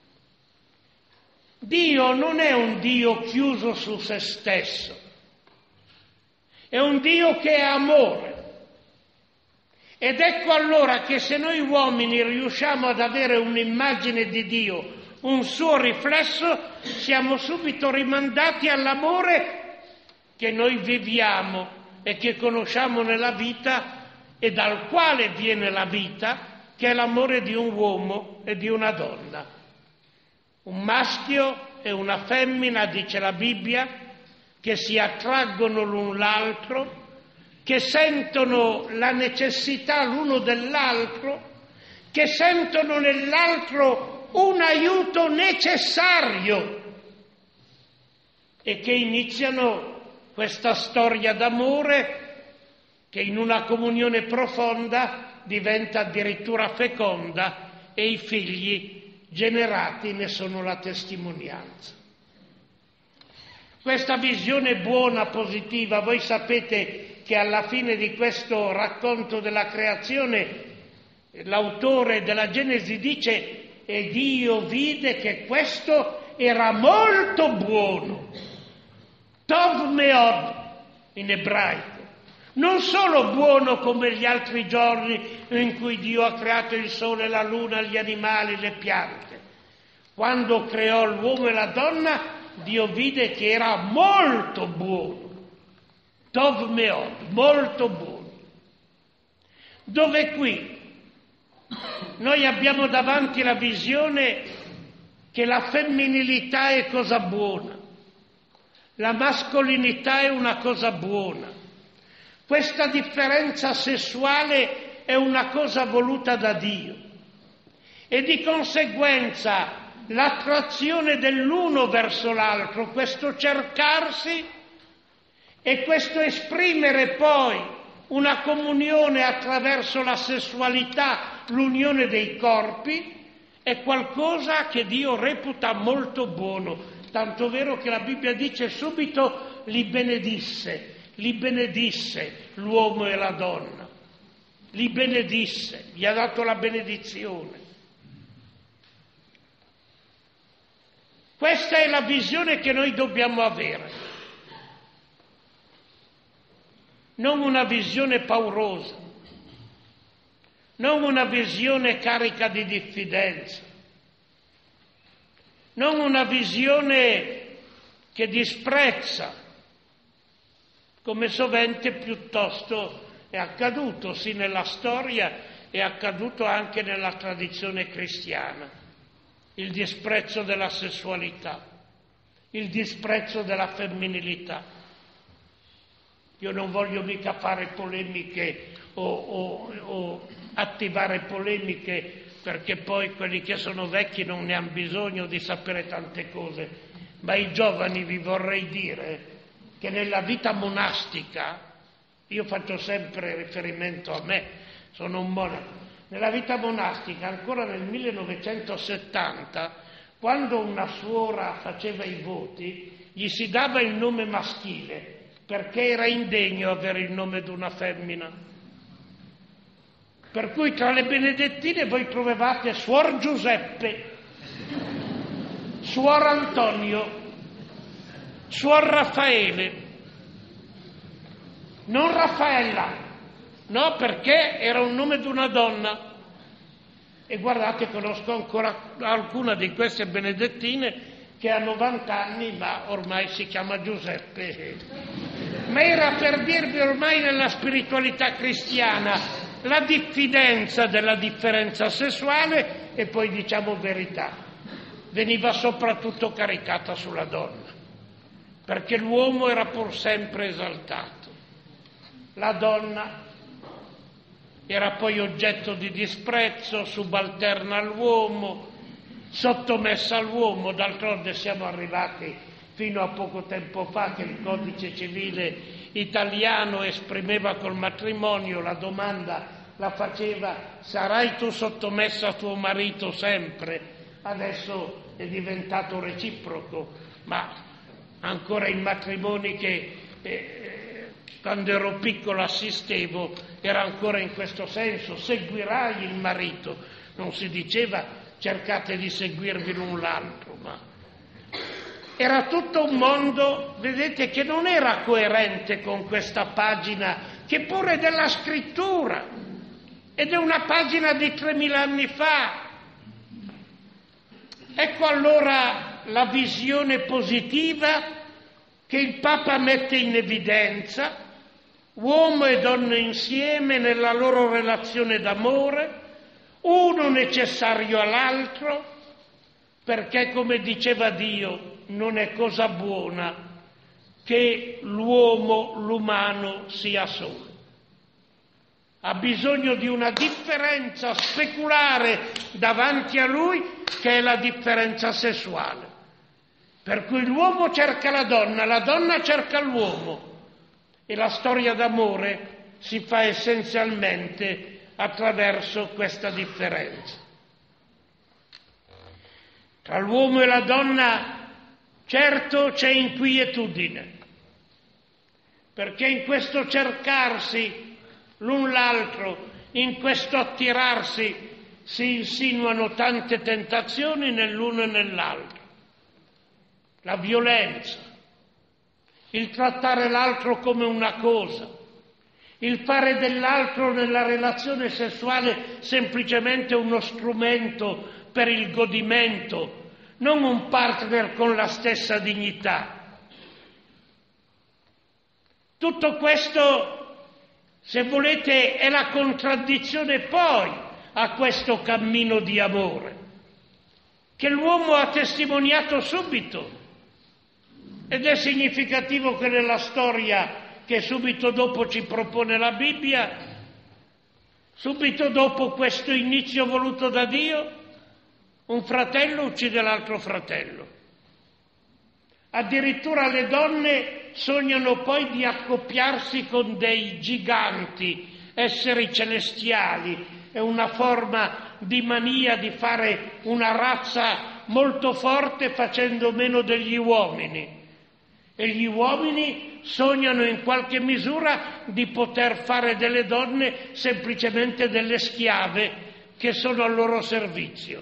Dio non è un Dio chiuso su se stesso, è un Dio che è amore. Ed ecco allora che se noi uomini riusciamo ad avere un'immagine di Dio, un suo riflesso, siamo subito rimandati all'amore che noi viviamo e che conosciamo nella vita e dal quale viene la vita, che è l'amore di un uomo e di una donna. Un maschio e una femmina, dice la Bibbia, che si attraggono l'un l'altro, che sentono la necessità l'uno dell'altro, che sentono nell'altro un aiuto necessario e che iniziano questa storia d'amore che in una comunione profonda diventa addirittura feconda e i figli generati ne sono la testimonianza. Questa visione buona, positiva, voi sapete che alla fine di questo racconto della creazione l'autore della Genesi dice: e Dio vide che questo era molto buono. Tov meod in ebraico. Non solo buono come gli altri giorni in cui Dio ha creato il sole, la luna, gli animali, le piante. Quando creò l'uomo e la donna, Dio vide che era molto buono. tov meod, molto buoni. Dove qui noi abbiamo davanti la visione che la femminilità è cosa buona, la mascolinità è una cosa buona, questa differenza sessuale è una cosa voluta da Dio e di conseguenza l'attrazione dell'uno verso l'altro, questo cercarsi e questo esprimere poi una comunione attraverso la sessualità, l'unione dei corpi, è qualcosa che Dio reputa molto buono, tanto vero che la Bibbia dice subito li benedisse l'uomo e la donna, li benedisse, gli ha dato la benedizione. Questa è la visione che noi dobbiamo avere, non una visione paurosa, non una visione carica di diffidenza, non una visione che disprezza, come sovente piuttosto è accaduto, sì nella storia, è accaduto anche nella tradizione cristiana. Il disprezzo della sessualità, il disprezzo della femminilità. Io non voglio mica fare polemiche o attivare polemiche, perché poi quelli che sono vecchi non ne hanno bisogno di sapere tante cose, ma ai giovani vi vorrei dire che nella vita monastica, io faccio sempre riferimento a me, sono un monaco, nella vita monastica, ancora nel 1970, quando una suora faceva i voti, gli si dava il nome maschile, perché era indegno avere il nome di una femmina. Per cui tra le benedettine voi trovavate Suor Giuseppe, Suor Antonio, Suor Raffaele, non Raffaella. No, perché era un nome di una donna. E guardate, conosco ancora alcuna di queste benedettine che ha 90 anni, ma ormai si chiama Giuseppe. Ma era per dirvi ormai nella spiritualità cristiana la diffidenza della differenza sessuale e poi diciamo verità. Veniva soprattutto caricata sulla donna, perché l'uomo era pur sempre esaltato. La donna era poi oggetto di disprezzo, subalterna all'uomo, sottomessa all'uomo. D'altronde siamo arrivati fino a poco tempo fa che il codice civile italiano esprimeva col matrimonio, la domanda la faceva: sarai tu sottomessa a tuo marito sempre? Adesso è diventato reciproco, ma ancora in matrimoni che quando ero piccolo assistevo, era ancora in questo senso: seguirai il marito. Non si diceva cercate di seguirvi l'un l'altro, ma era tutto un mondo, vedete, che non era coerente con questa pagina, che pure è della scrittura, ed è una pagina di 3000 anni fa. Ecco allora la visione positiva che il Papa mette in evidenza: uomo e donna insieme nella loro relazione d'amore, uno necessario all'altro, perché, come diceva Dio, non è cosa buona che l'umano sia solo. Ha bisogno di una differenza speculare davanti a lui, che è la differenza sessuale. Per cui l'uomo cerca la donna cerca l'uomo. E la storia d'amore si fa essenzialmente attraverso questa differenza. Tra l'uomo e la donna, certo, c'è inquietudine, perché in questo cercarsi l'un l'altro, in questo attirarsi, si insinuano tante tentazioni nell'uno e nell'altro. La violenza, il trattare l'altro come una cosa, il fare dell'altro nella relazione sessuale semplicemente uno strumento per il godimento, non un partner con la stessa dignità. Tutto questo, se volete, è la contraddizione poi a questo cammino di amore, che l'uomo ha testimoniato subito. Ed è significativo che nella storia che subito dopo ci propone la Bibbia, subito dopo questo inizio voluto da Dio, un fratello uccide l'altro fratello. Addirittura le donne sognano poi di accoppiarsi con dei giganti, esseri celestiali. È una forma di mania di fare una razza molto forte facendo meno degli uomini. E gli uomini sognano in qualche misura di poter fare delle donne semplicemente delle schiave che sono al loro servizio.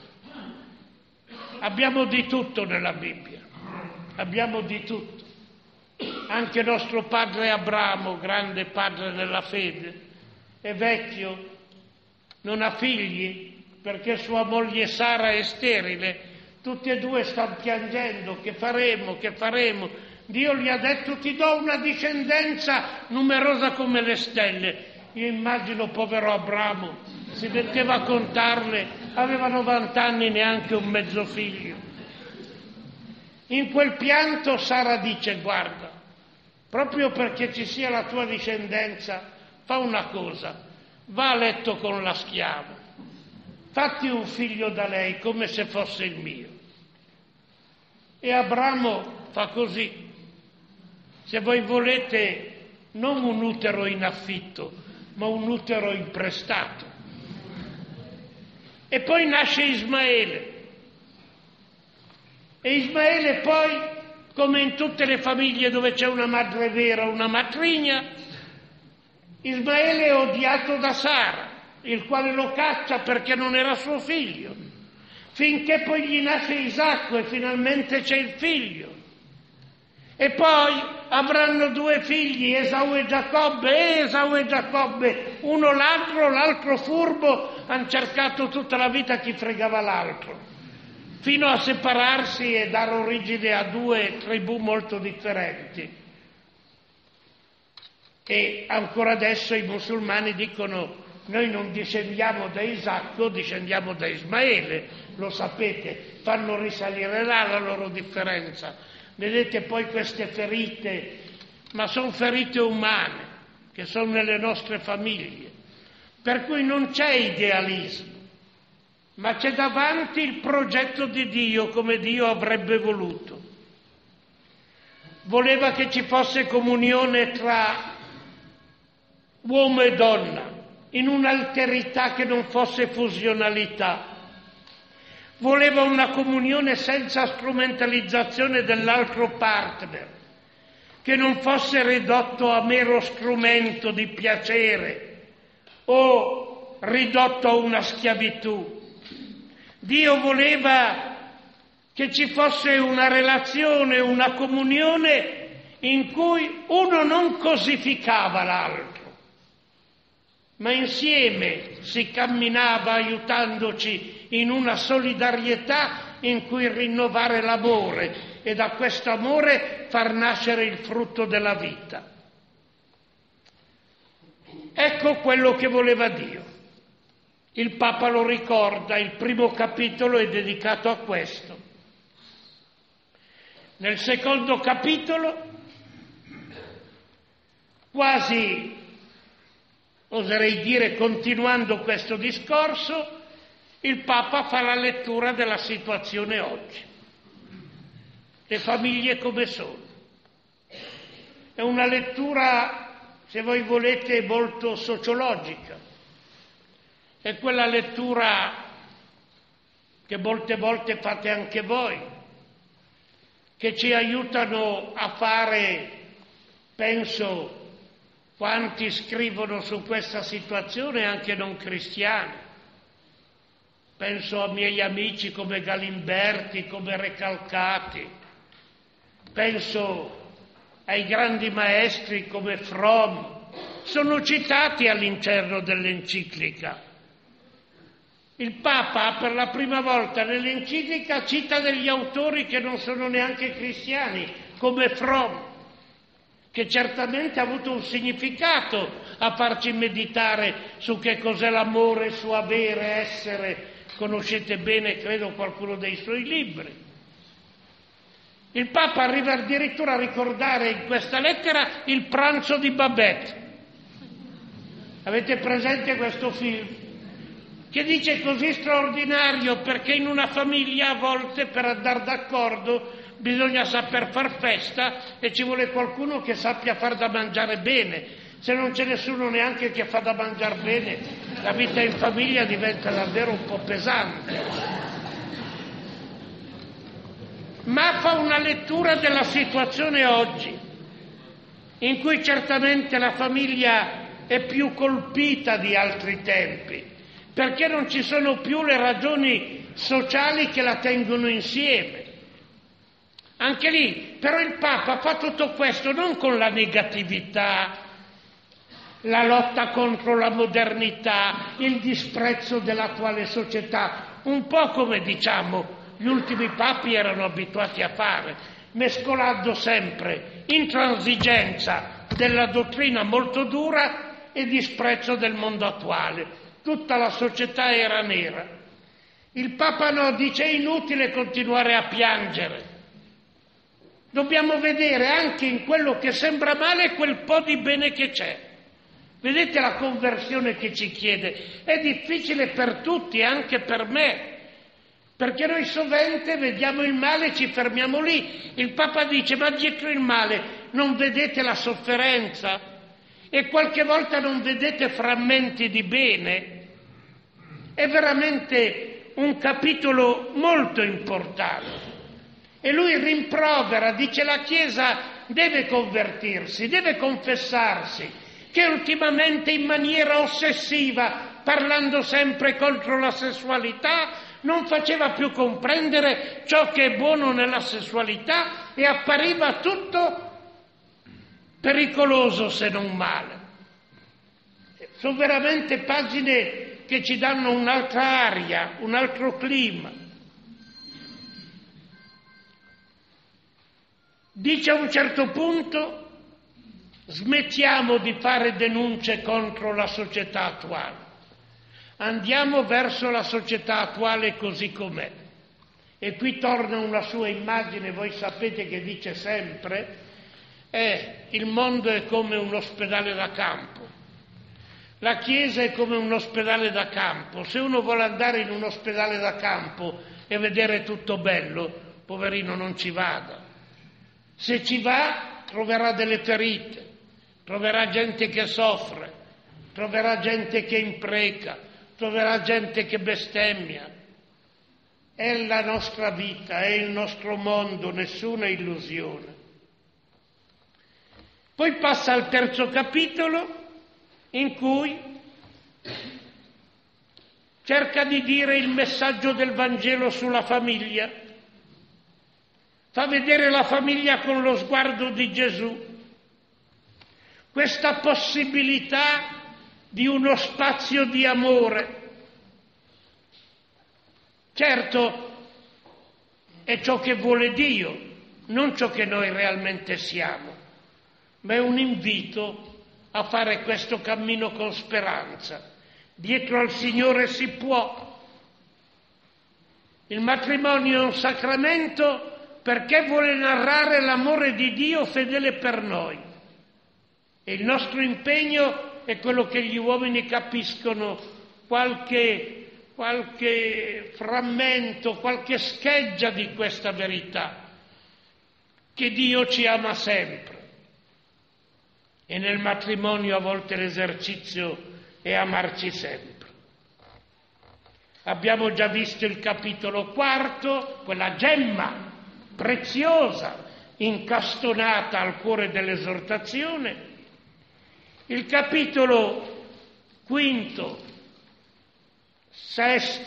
Abbiamo di tutto nella Bibbia, abbiamo di tutto. Anche nostro padre Abramo, grande padre nella fede, è vecchio, non ha figli perché sua moglie Sara è sterile. Tutti e due stanno piangendo, che faremo, che faremo? Dio gli ha detto: ti do una discendenza numerosa come le stelle. Io immagino povero Abramo, si metteva a contarle, aveva 90 anni, neanche un mezzo figlio. In quel pianto Sara dice: guarda, proprio perché ci sia la tua discendenza, fa una cosa, va a letto con la schiava, fatti un figlio da lei come se fosse il mio. E Abramo fa così. Se voi volete, non un utero in affitto, ma un utero in prestato. E poi nasce Ismaele. E Ismaele poi, come in tutte le famiglie dove c'è una madre vera, una matrigna, Ismaele è odiato da Sara, il quale lo caccia perché non era suo figlio, finché poi gli nasce Isacco e finalmente c'è il figlio. E poi avranno due figli, Esau e Giacobbe, uno l'altro furbo, hanno cercato tutta la vita chi fregava l'altro, fino a separarsi e dare origine a due tribù molto differenti. E ancora adesso i musulmani dicono: noi non discendiamo da Isacco, discendiamo da Ismaele, lo sapete, fanno risalire là la loro differenza. Vedete poi queste ferite, ma sono ferite umane, che sono nelle nostre famiglie, per cui non c'è idealismo, ma c'è davanti il progetto di Dio come Dio avrebbe voluto. Voleva che ci fosse comunione tra uomo e donna, in un'alterità che non fosse fusionalità. Voleva una comunione senza strumentalizzazione dell'altro partner, che non fosse ridotto a mero strumento di piacere o ridotto a una schiavitù. Dio voleva che ci fosse una relazione, una comunione in cui uno non cosificava l'altro, ma insieme si camminava aiutandoci in una solidarietà in cui rinnovare l'amore e da questo amore far nascere il frutto della vita. Ecco quello che voleva Dio. Il Papa lo ricorda, il primo capitolo è dedicato a questo. Nel secondo capitolo, quasi oserei dire continuando questo discorso, il Papa fa la lettura della situazione oggi. Le famiglie come sono. È una lettura, se voi volete, molto sociologica. È quella lettura che molte volte fate anche voi, che ci aiutano a fare, penso, quanti scrivono su questa situazione, anche non cristiani. Penso a miei amici come Galimberti, come Recalcati. Penso ai grandi maestri come Fromm. Sono citati all'interno dell'enciclica. Il Papa per la prima volta nell'enciclica cita degli autori che non sono neanche cristiani, come Fromm, che certamente ha avuto un significato a farci meditare su che cos'è l'amore, su avere, essere. Conoscete bene, credo, qualcuno dei suoi libri. Il Papa arriva addirittura a ricordare in questa lettera il pranzo di Babette. Avete presente questo film? Che dice così straordinario perché in una famiglia a volte per andare d'accordo bisogna saper far festa e ci vuole qualcuno che sappia far da mangiare bene. Se non c'è nessuno neanche che fa da mangiare bene, la vita in famiglia diventa davvero un po' pesante. Ma fa una lettura della situazione oggi, in cui certamente la famiglia è più colpita di altri tempi, perché non ci sono più le ragioni sociali che la tengono insieme. Anche lì, però il Papa fa tutto questo non con la negatività, la lotta contro la modernità, il disprezzo dell'attuale società, un po' come diciamo gli ultimi papi erano abituati a fare, mescolando sempre intransigenza della dottrina molto dura e disprezzo del mondo attuale. Tutta la società era nera. Il Papa no, dice è inutile continuare a piangere. Dobbiamo vedere anche in quello che sembra male quel po' di bene che c'è. Vedete la conversione che ci chiede? È difficile per tutti, anche per me. Perché noi sovente vediamo il male e ci fermiamo lì. Il Papa dice, ma dietro il male non vedete la sofferenza? E qualche volta non vedete frammenti di bene? È veramente un capitolo molto importante. E lui rimprovera, dice la Chiesa deve convertirsi, deve confessarsi, che ultimamente in maniera ossessiva, parlando sempre contro la sessualità, non faceva più comprendere ciò che è buono nella sessualità e appariva tutto pericoloso se non male. Sono veramente pagine che ci danno un'altra aria, un altro clima. Dice a un certo punto, smettiamo di fare denunce contro la società attuale. Andiamo verso la società attuale così com'è. E qui torna una sua immagine, voi sapete che dice sempre, il mondo è come un ospedale da campo. La Chiesa è come un ospedale da campo. Se uno vuole andare in un ospedale da campo e vedere tutto bello, poverino non ci vada. Se ci va, troverà delle ferite, troverà gente che soffre, troverà gente che impreca, troverà gente che bestemmia. È la nostra vita, è il nostro mondo, nessuna illusione. Poi passa al terzo capitolo in cui cerca di dire il messaggio del Vangelo sulla famiglia, fa vedere la famiglia con lo sguardo di Gesù, questa possibilità di uno spazio di amore. Certo, è ciò che vuole Dio, non ciò che noi realmente siamo, ma è un invito a fare questo cammino con speranza. Dietro al Signore si può. Il matrimonio è un sacramento perché vuole narrare l'amore di Dio fedele per noi. E il nostro impegno è quello che gli uomini capiscono qualche frammento, qualche scheggia di questa verità, che Dio ci ama sempre. E nel matrimonio a volte l'esercizio è amarci sempre. Abbiamo già visto il capitolo 4, quella gemma preziosa incastonata al cuore dell'esortazione. Il capitolo 5, 6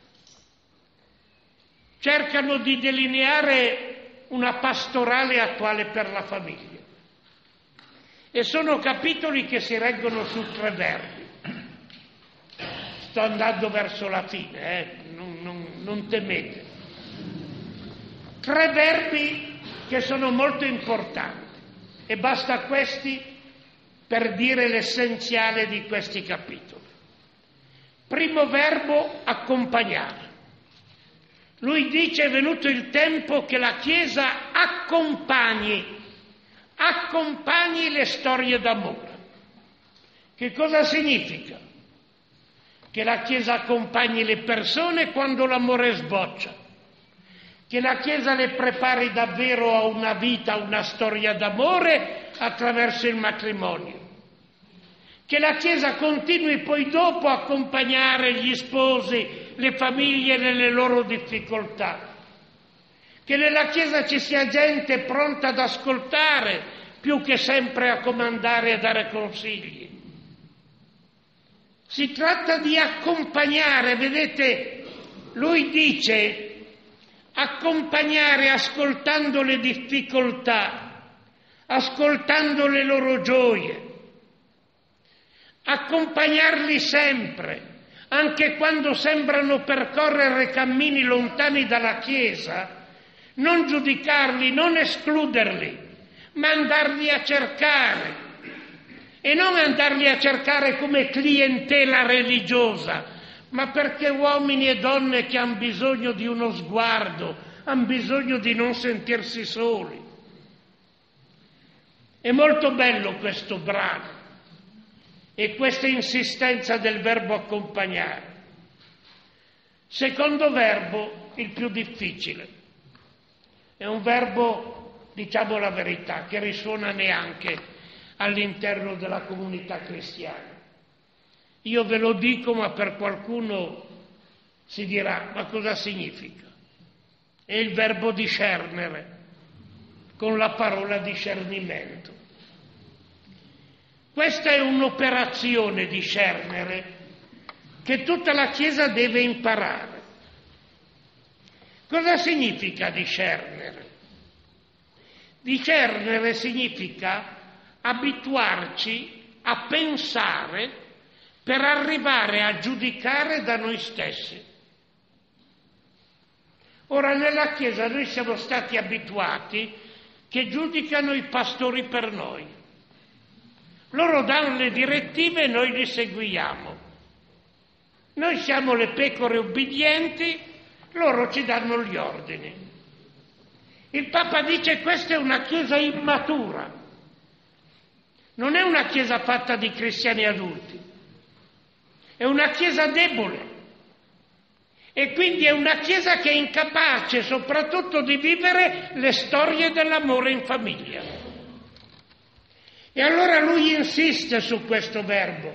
cercano di delineare una pastorale attuale per la famiglia. E sono capitoli che si reggono su 3 verbi. Sto andando verso la fine, non temete. 3 verbi che sono molto importanti. E basta questi per dire l'essenziale di questi capitoli. Primo verbo, accompagnare. Lui dice: è venuto il tempo che la Chiesa accompagni le storie d'amore. Che cosa significa? Che la Chiesa accompagni le persone quando l'amore sboccia, che la Chiesa le prepari davvero a una vita, a una storia d'amore attraverso il matrimonio, che la Chiesa continui poi dopo a accompagnare gli sposi, le famiglie nelle loro difficoltà, che nella Chiesa ci sia gente pronta ad ascoltare più che sempre a comandare e a dare consigli. Si tratta di accompagnare, vedete, lui dice accompagnare ascoltando le difficoltà, ascoltando le loro gioie, accompagnarli sempre, anche quando sembrano percorrere cammini lontani dalla Chiesa, non giudicarli, non escluderli, ma andarli a cercare. E non andarli a cercare come clientela religiosa, ma perché uomini e donne che hanno bisogno di uno sguardo, hanno bisogno di non sentirsi soli. È molto bello questo brano e questa insistenza del verbo accompagnare. Secondo verbo, il più difficile. È un verbo, diciamo la verità, che risuona neanche all'interno della comunità cristiana. Io ve lo dico, ma per qualcuno si dirà: ma cosa significa? È il verbo discernere, con la parola discernimento. Questa è un'operazione, discernere, che tutta la Chiesa deve imparare. Cosa significa discernere? Discernere significa abituarci a pensare per arrivare a giudicare da noi stessi. Ora, nella Chiesa noi siamo stati abituati che giudicano i pastori per noi. Loro danno le direttive e noi li seguiamo. Noi siamo le pecore ubbidienti, loro ci danno gli ordini. Il Papa dice: questa è una Chiesa immatura. Non è una Chiesa fatta di cristiani adulti, è una Chiesa debole e quindi è una Chiesa che è incapace soprattutto di vivere le storie dell'amore in famiglia. E allora lui insiste su questo verbo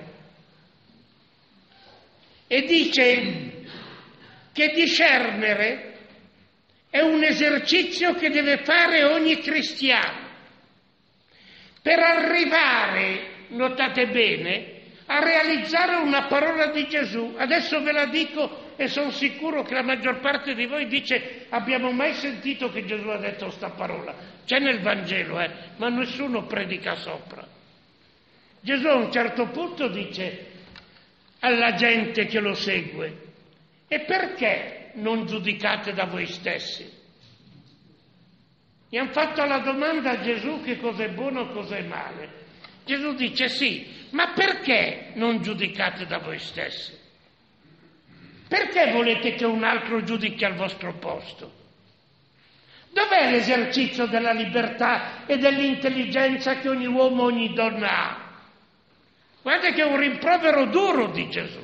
e dice che discernere è un esercizio che deve fare ogni cristiano per arrivare, notate bene, a realizzare una parola di Gesù. Adesso ve la dico e sono sicuro che la maggior parte di voi dice: abbiamo mai sentito che Gesù ha detto sta parola? C'è nel Vangelo, ma nessuno predica sopra. Gesù a un certo punto dice alla gente che lo segue: e perché non giudicate da voi stessi? Gli hanno fatto la domanda a Gesù che cos'è buono e cos'è male. Gesù dice: sì, ma perché non giudicate da voi stessi? Perché volete che un altro giudichi al vostro posto? Dov'è l'esercizio della libertà e dell'intelligenza che ogni uomo, ogni donna ha? Guardate che è un rimprovero duro di Gesù.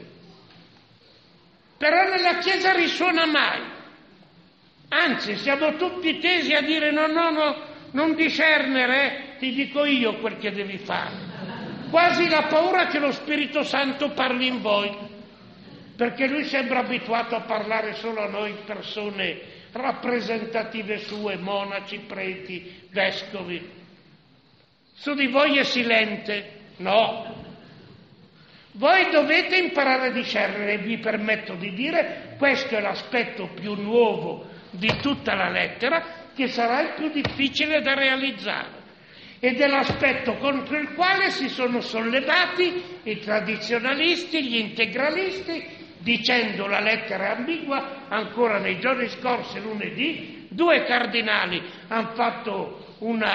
Però nella Chiesa risuona mai. Anzi, siamo tutti tesi a dire: no, non discernere, ti dico io quel che devi fare. Quasi la paura che lo Spirito Santo parli in voi, perché lui sembra abituato a parlare solo a noi persone rappresentative sue, monaci, preti, vescovi. Su di voi è silente? No. Voi dovete imparare a discernere, e vi permetto di dire, questo è l'aspetto più nuovo di tutta la lettera, che sarà il più difficile da realizzare, ed è l'aspetto contro il quale si sono sollevati i tradizionalisti, gli integralisti, dicendo la lettera è ambigua. Ancora nei giorni scorsi, lunedì, 2 cardinali hanno fatto una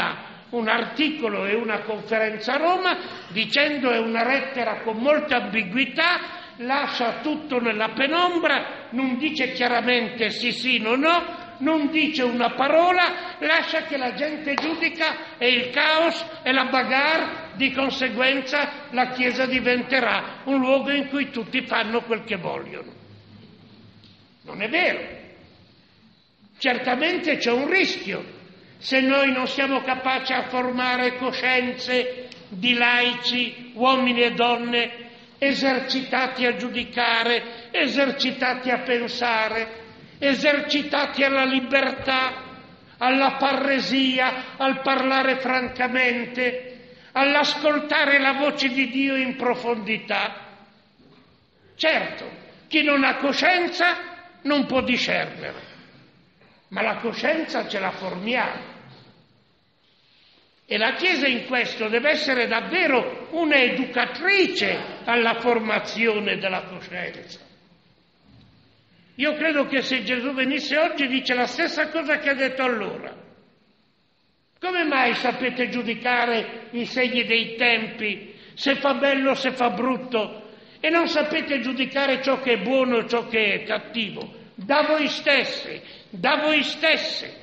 un articolo e una conferenza a Roma dicendo è una lettera con molta ambiguità, lascia tutto nella penombra, non dice chiaramente sì, no, non dice una parola, lascia che la gente giudica e il caos e la bagarre, di conseguenza la Chiesa diventerà un luogo in cui tutti fanno quel che vogliono. Non è vero. Certamente c'è un rischio se noi non siamo capaci a formare coscienze di laici, uomini e donne, esercitati a giudicare, esercitati a pensare, esercitati alla libertà, alla parresia, al parlare francamente, all'ascoltare la voce di Dio in profondità. Certo, chi non ha coscienza non può discernere, ma la coscienza ce la formiamo. E la Chiesa in questo deve essere davvero un'educatrice alla formazione della coscienza. Io credo che se Gesù venisse oggi dice la stessa cosa che ha detto allora. Come mai sapete giudicare i segni dei tempi, se fa bello, se fa brutto, e non sapete giudicare ciò che è buono e ciò che è cattivo? Da voi stessi, da voi stessi.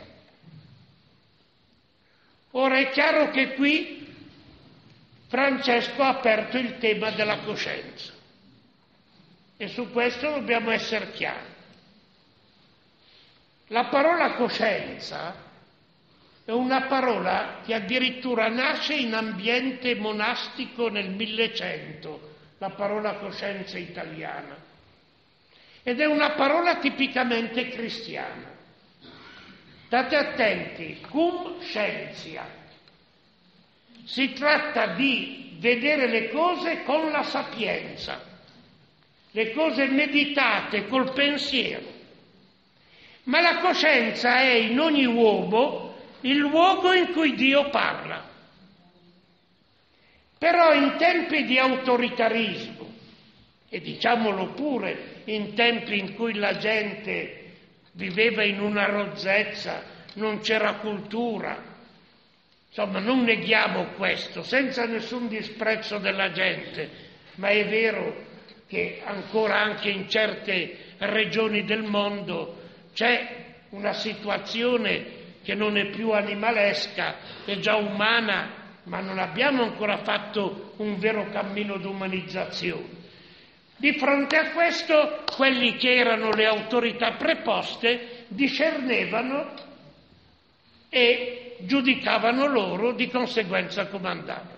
Ora è chiaro che qui Francesco ha aperto il tema della coscienza e su questo dobbiamo essere chiari. La parola coscienza è una parola che addirittura nasce in ambiente monastico nel 1100, la parola coscienza italiana, ed è una parola tipicamente cristiana. State attenti, cum scientia. Si tratta di vedere le cose con la sapienza, le cose meditate col pensiero. Ma la coscienza è in ogni uomo il luogo in cui Dio parla. Però in tempi di autoritarismo, e diciamolo pure in tempi in cui la gente viveva in una rozzezza, non c'era cultura. Insomma, non neghiamo questo, senza nessun disprezzo della gente, ma è vero che ancora anche in certe regioni del mondo c'è una situazione che non è più animalesca, è già umana, ma non abbiamo ancora fatto un vero cammino d'umanizzazione. Di fronte a questo, quelli che erano le autorità preposte discernevano e giudicavano loro, di conseguenza comandavano.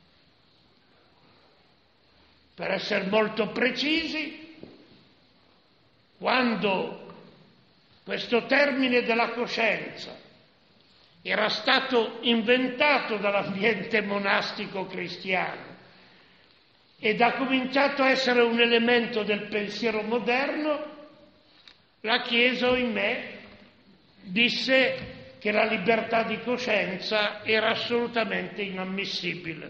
Per essere molto precisi, quando questo termine della coscienza era stato inventato dall'ambiente monastico cristiano ed ha cominciato a essere un elemento del pensiero moderno, la Chiesa, ahimè, disse che la libertà di coscienza era assolutamente inammissibile.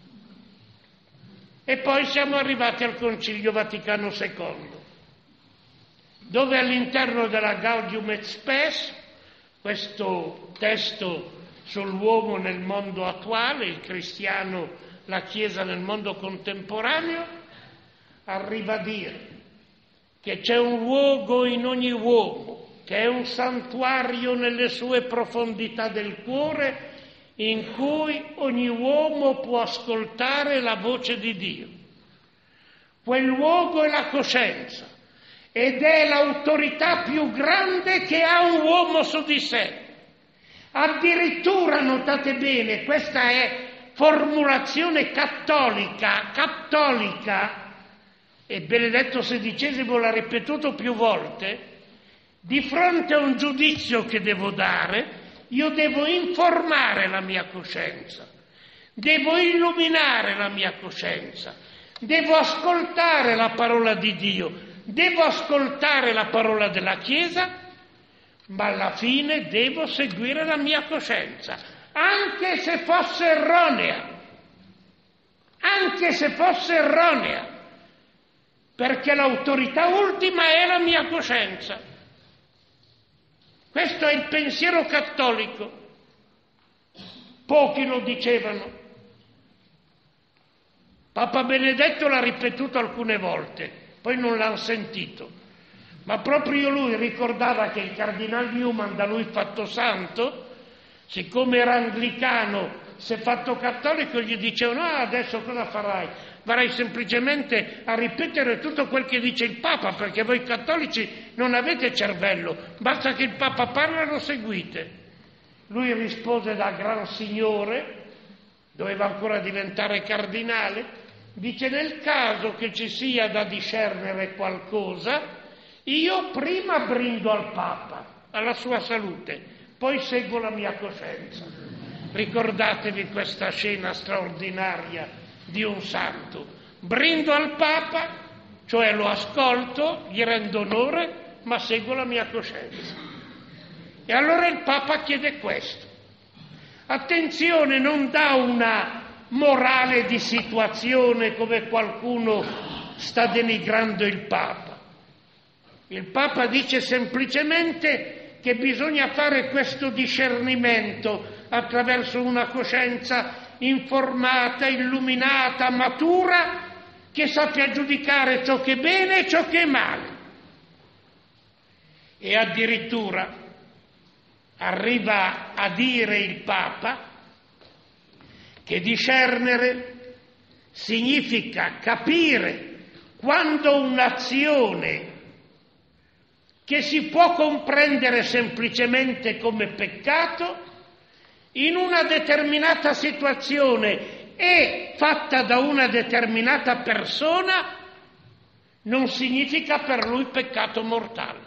E poi siamo arrivati al Concilio Vaticano II, dove all'interno della Gaudium et Spes, questo testo sull'uomo nel mondo attuale, il cristiano, la Chiesa nel mondo contemporaneo, arriva a dire che c'è un luogo in ogni uomo, che è un santuario nelle sue profondità del cuore, in cui ogni uomo può ascoltare la voce di Dio. Quel luogo è la coscienza ed è l'autorità più grande che ha un uomo su di sé. Addirittura, notate bene, questa è formulazione cattolica, e Benedetto XVI l'ha ripetuto più volte, di fronte a un giudizio che devo dare, io devo informare la mia coscienza, devo illuminare la mia coscienza, devo ascoltare la parola di Dio, devo ascoltare la parola della Chiesa, ma alla fine devo seguire la mia coscienza, anche se fosse erronea, perché l'autorità ultima è la mia coscienza. Questo è il pensiero cattolico. pochi lo dicevano. Papa Benedetto l'ha ripetuto alcune volte, poi non l'hanno sentito, ma proprio lui ricordava che il Cardinal Newman, da lui fatto santo, siccome era anglicano, si è fatto cattolico, gli dicevano: adesso cosa farai? Varai semplicemente a ripetere tutto quel che dice il Papa, perché voi cattolici non avete cervello, basta che il Papa parla, lo seguite. Lui rispose da gran signore, doveva ancora diventare cardinale, dice: nel caso che ci sia da discernere qualcosa, io prima brindo al Papa, alla sua salute, poi seguo la mia coscienza. Ricordatevi questa scena straordinaria di un santo. Brindo al Papa, cioè lo ascolto, gli rendo onore, ma seguo la mia coscienza. E allora il Papa chiede questo. Attenzione, non dà una morale di situazione come qualcuno sta denigrando il Papa. Il Papa dice semplicemente che bisogna fare questo discernimento attraverso una coscienza informata, illuminata, matura, che sappia giudicare ciò che è bene e ciò che è male. E addirittura arriva a dire il Papa che discernere significa capire quando un'azione che si può comprendere semplicemente come peccato in una determinata situazione è fatta da una determinata persona, non significa per lui peccato mortale.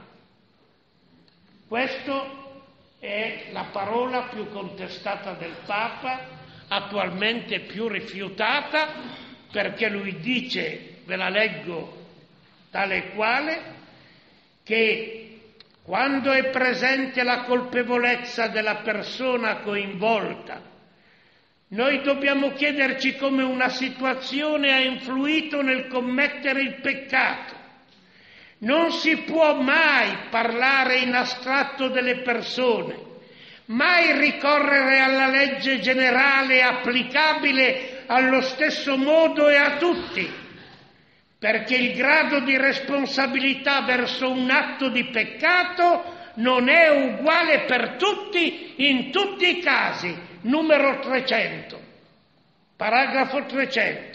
Questa è la parola più contestata del Papa, attualmente più rifiutata, perché lui dice, ve la leggo tale e quale, che quando è presente la colpevolezza della persona coinvolta, noi dobbiamo chiederci come una situazione ha influito nel commettere il peccato. Non si può mai parlare in astratto delle persone, mai ricorrere alla legge generale applicabile allo stesso modo e a tutti, perché il grado di responsabilità verso un atto di peccato non è uguale per tutti in tutti i casi. Numero 300, paragrafo 300.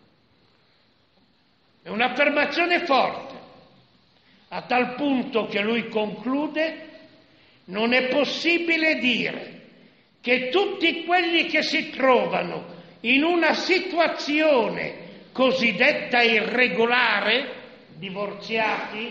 È un'affermazione forte, a tal punto che lui conclude: non è possibile dire che tutti quelli che si trovano in una situazione cosiddetta irregolare, divorziati,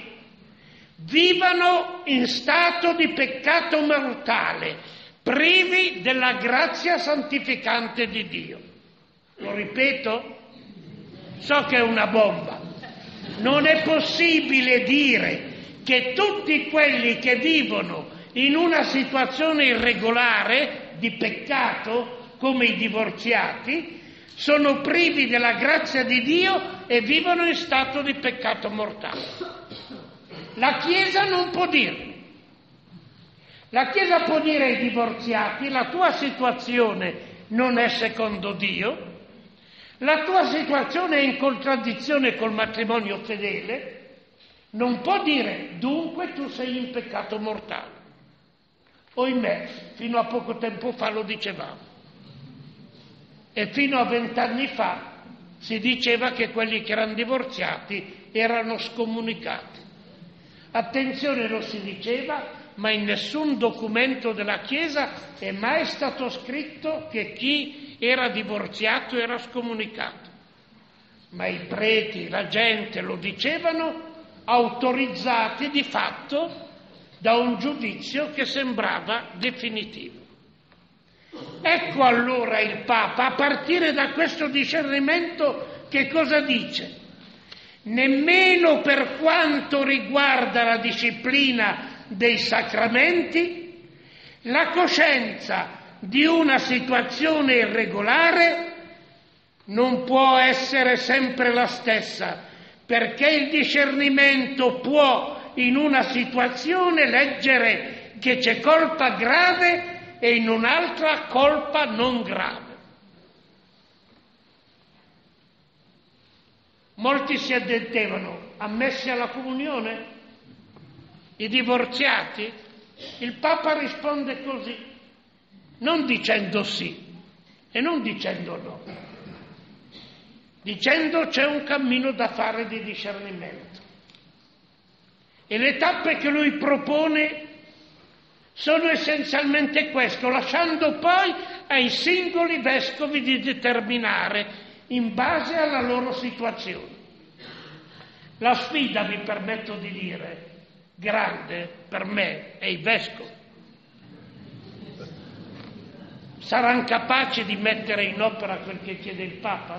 vivano in stato di peccato mortale, privi della grazia santificante di Dio. Lo ripeto? So che è una bomba. Non è possibile dire che tutti quelli che vivono in una situazione irregolare di peccato, come i divorziati, sono privi della grazia di Dio e vivono in stato di peccato mortale. La Chiesa non può dirlo. La Chiesa può dire ai divorziati: la tua situazione non è secondo Dio, la tua situazione è in contraddizione col matrimonio fedele, non può dire dunque tu sei in peccato mortale. Ohimè, fino a poco tempo fa lo dicevamo. E fino a 20 anni fa si diceva che quelli che erano divorziati erano scomunicati. Attenzione, lo si diceva, ma in nessun documento della Chiesa è mai stato scritto che chi era divorziato era scomunicato. Ma i preti, la gente lo dicevano, autorizzati di fatto da un giudizio che sembrava definitivo. Ecco allora il Papa, a partire da questo discernimento, che cosa dice? Nemmeno per quanto riguarda la disciplina dei sacramenti, la coscienza di una situazione irregolare non può essere sempre la stessa, perché il discernimento può in una situazione leggere che c'è colpa grave e in un'altra colpa non grave. Molti si addentevano, ammessi alla comunione, i divorziati. Il Papa risponde così, non dicendo sì e non dicendo no, dicendo c'è un cammino da fare di discernimento. E le tappe che lui propone sono essenzialmente questo, lasciando poi ai singoli vescovi di determinare in base alla loro situazione. La sfida, mi permetto di dire, grande per me è i vescovi. Saranno capaci di mettere in opera quel che chiede il Papa?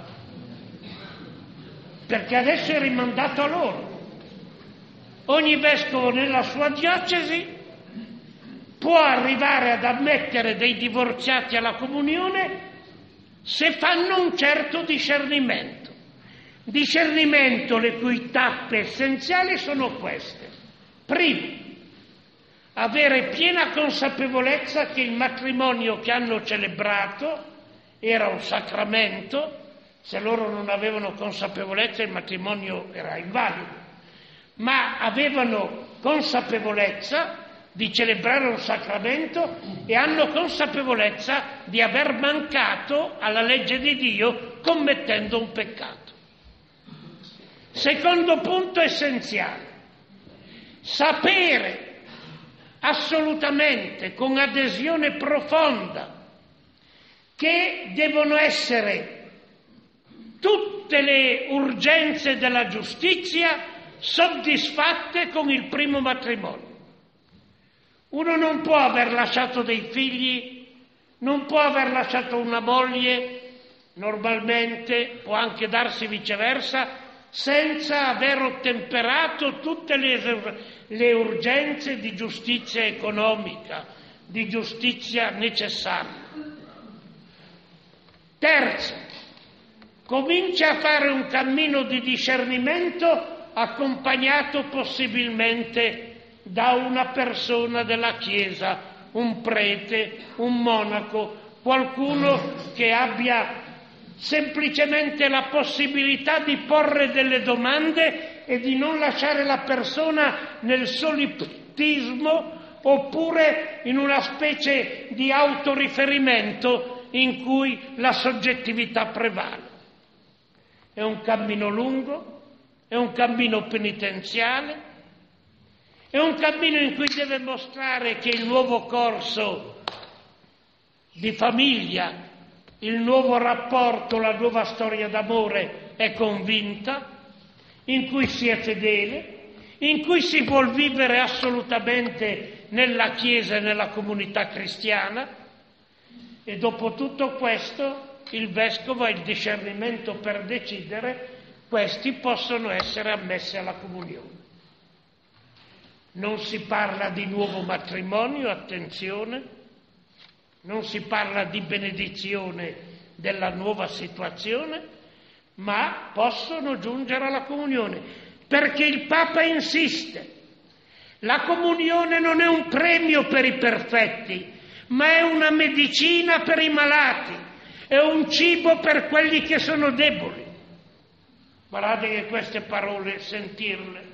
Perché adesso è rimandato a loro. Ogni vescovo nella sua diocesi può arrivare ad ammettere dei divorziati alla comunione se fanno un certo discernimento. Discernimento le cui tappe essenziali sono queste. Primo, avere piena consapevolezza che il matrimonio che hanno celebrato era un sacramento. Se loro non avevano consapevolezza il matrimonio era invalido, ma avevano consapevolezza di celebrare un sacramento e hanno consapevolezza di aver mancato alla legge di Dio commettendo un peccato. Secondo punto essenziale, sapere assolutamente, con adesione profonda, che devono essere tutte le urgenze della giustizia soddisfatte con il primo matrimonio. Uno non può aver lasciato dei figli, non può aver lasciato una moglie, normalmente può anche darsi viceversa, senza aver ottemperato tutte le urgenze di giustizia economica, di giustizia necessaria. Terzo, comincia a fare un cammino di discernimento accompagnato possibilmente da una persona della Chiesa, un prete, un monaco, qualcuno che abbia semplicemente la possibilità di porre delle domande e di non lasciare la persona nel solipsismo oppure in una specie di autoriferimento in cui la soggettività prevale. È un cammino lungo, è un cammino penitenziale, è un cammino in cui deve mostrare che il nuovo corso di famiglia, il nuovo rapporto, la nuova storia d'amore è convinta, in cui si è fedele, in cui si vuol vivere assolutamente nella Chiesa e nella comunità cristiana, e dopo tutto questo il vescovo ha il discernimento per decidere questi possono essere ammessi alla comunione. Non si parla di nuovo matrimonio, attenzione, non si parla di benedizione della nuova situazione, ma possono giungere alla comunione, perché il Papa insiste. La comunione non è un premio per i perfetti, ma è una medicina per i malati, è un cibo per quelli che sono deboli. Guardate che queste parole, sentirle.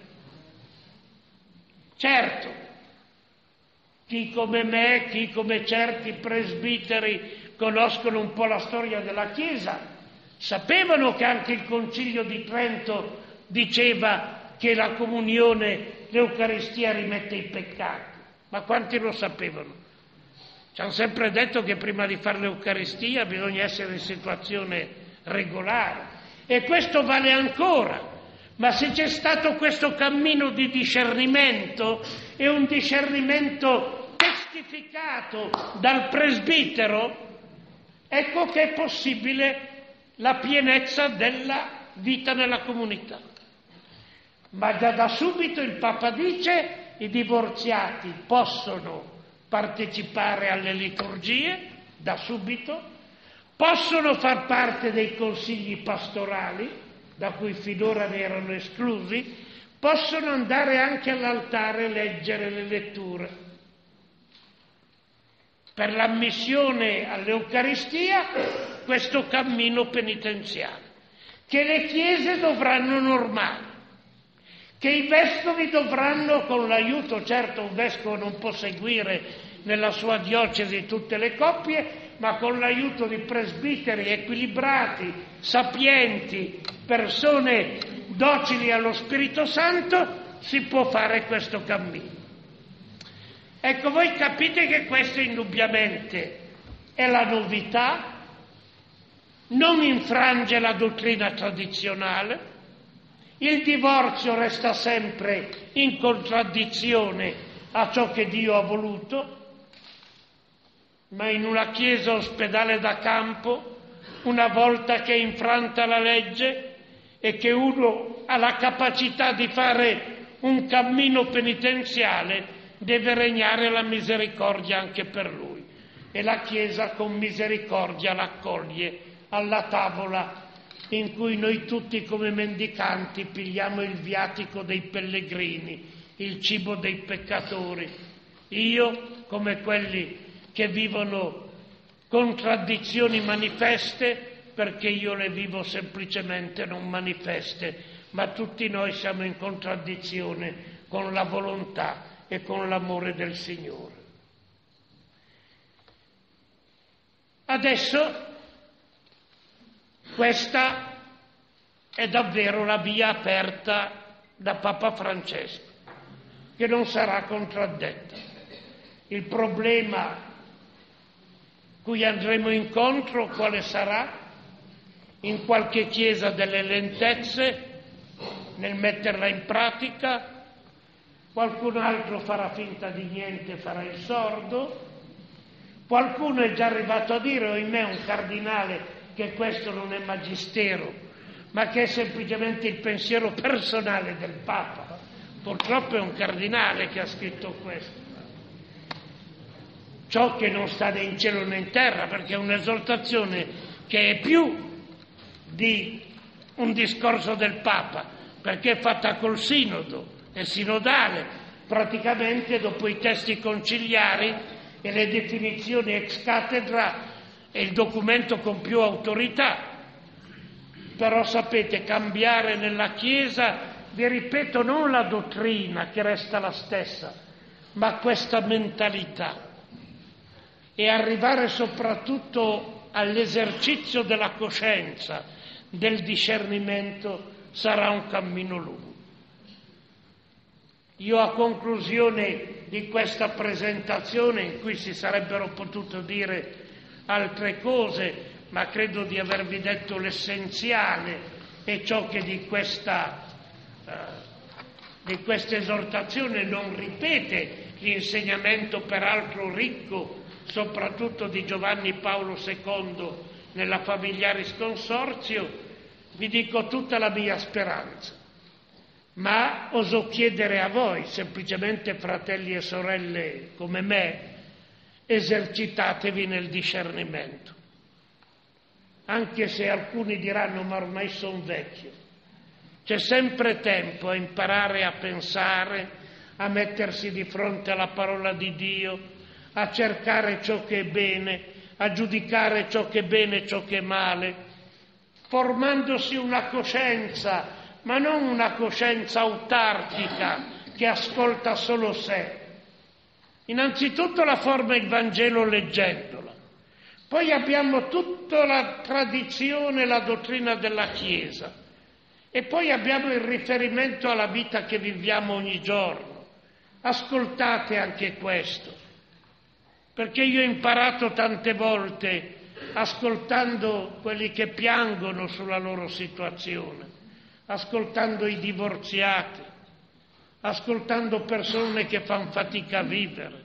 Certo, chi come me, chi come certi presbiteri conoscono un po' la storia della Chiesa, sapevano che anche il Concilio di Trento diceva che la comunione, l'Eucaristia rimette i peccati. Ma quanti lo sapevano? Ci hanno sempre detto che prima di fare l'Eucaristia bisogna essere in situazione regolare. E questo vale ancora. Ma se c'è stato questo cammino di discernimento, e un discernimento testificato dal presbitero, ecco che è possibile la pienezza della vita nella comunità. Ma già da subito il Papa dice i divorziati possono partecipare alle liturgie, da subito, possono far parte dei consigli pastorali, da cui finora ne erano esclusi, possono andare anche all'altare e leggere le letture. per l'ammissione all'Eucaristia questo cammino penitenziale, che le chiese dovranno normare, che i vescovi dovranno, con l'aiuto, certo un vescovo non può seguire nella sua diocesi tutte le coppie, ma con l'aiuto di presbiteri equilibrati, sapienti, persone docili allo Spirito Santo, si può fare questo cammino. Ecco, voi capite che questo indubbiamente è la novità, non infrange la dottrina tradizionale, il divorzio resta sempre in contraddizione a ciò che Dio ha voluto, ma in una chiesa ospedale da campo, una volta che è infranta la legge e che uno ha la capacità di fare un cammino penitenziale, deve regnare la misericordia anche per lui. E la Chiesa con misericordia l'accoglie alla tavola in cui noi tutti come mendicanti pigliamo il viatico dei pellegrini, il cibo dei peccatori. Io, come quelli che vivono contraddizioni manifeste, perché io le vivo semplicemente non manifeste, ma tutti noi siamo in contraddizione con la volontà e con l'amore del Signore. Adesso questa è davvero la via aperta da Papa Francesco, che non sarà contraddetta. Il problema cui andremo incontro quale sarà? In qualche chiesa delle lentezze nel metterla in pratica, qualcun altro farà finta di niente, farà il sordo, qualcuno è già arrivato a dire, ohimè, un cardinale, che questo non è magistero, ma che è semplicemente il pensiero personale del Papa. Purtroppo è un cardinale che ha scritto questo. Ciò che non sta né in cielo né in terra, perché è un'esortazione che è più di un discorso del Papa, perché è fatta col sinodo, è sinodale, praticamente dopo i testi conciliari e le definizioni ex cattedra è il documento con più autorità. Però sapete, cambiare nella Chiesa, vi ripeto, non la dottrina che resta la stessa, ma questa mentalità, e arrivare soprattutto all'esercizio della coscienza, del discernimento, sarà un cammino lungo. Io, a conclusione di questa presentazione, in cui si sarebbero potute dire altre cose, ma credo di avervi detto l'essenziale e ciò che di questa esortazione non ripete l'insegnamento peraltro ricco, soprattutto di Giovanni Paolo II nella Familiaris Consortio, vi dico tutta la mia speranza. Ma oso chiedere a voi, semplicemente fratelli e sorelle come me, esercitatevi nel discernimento. Anche se alcuni diranno, ma ormai sono vecchio. C'è sempre tempo a imparare a pensare, a mettersi di fronte alla parola di Dio, a cercare ciò che è bene, a giudicare ciò che è bene e ciò che è male, formandosi una coscienza, ma non una coscienza autarchica che ascolta solo sé. Innanzitutto la forma il Vangelo leggendola, poi abbiamo tutta la tradizione, la dottrina della Chiesa, e poi abbiamo il riferimento alla vita che viviamo ogni giorno. Ascoltate anche questo, perché io ho imparato tante volte, ascoltando quelli che piangono sulla loro situazione, ascoltando i divorziati, ascoltando persone che fanno fatica a vivere.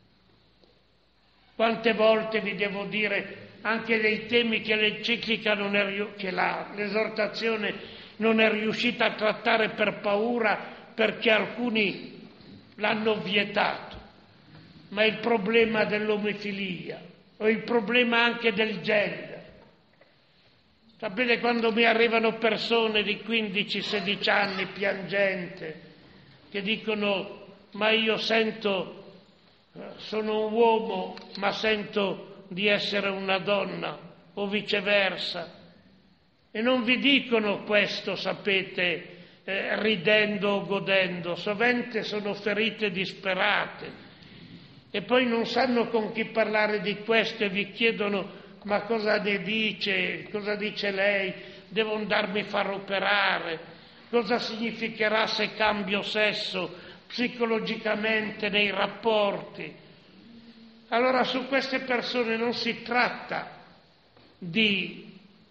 Quante volte vi devo dire anche dei temi che l'enciclica l'esortazione non è riuscita a trattare per paura, perché alcuni l'hanno vietato, ma il problema dell'omofilia o il problema anche del gender. Sapete, quando mi arrivano persone di 15-16 anni piangente che dicono, ma io sento sono un uomo ma sento di essere una donna o viceversa. E non vi dicono questo, sapete, ridendo o godendo, sovente sono ferite disperate e poi non sanno con chi parlare di questo e vi chiedono: ma cosa ne dice? Cosa dice lei? Devo andarmi a far operare? Cosa significherà se cambio sesso psicologicamente nei rapporti? Allora su queste persone non si tratta di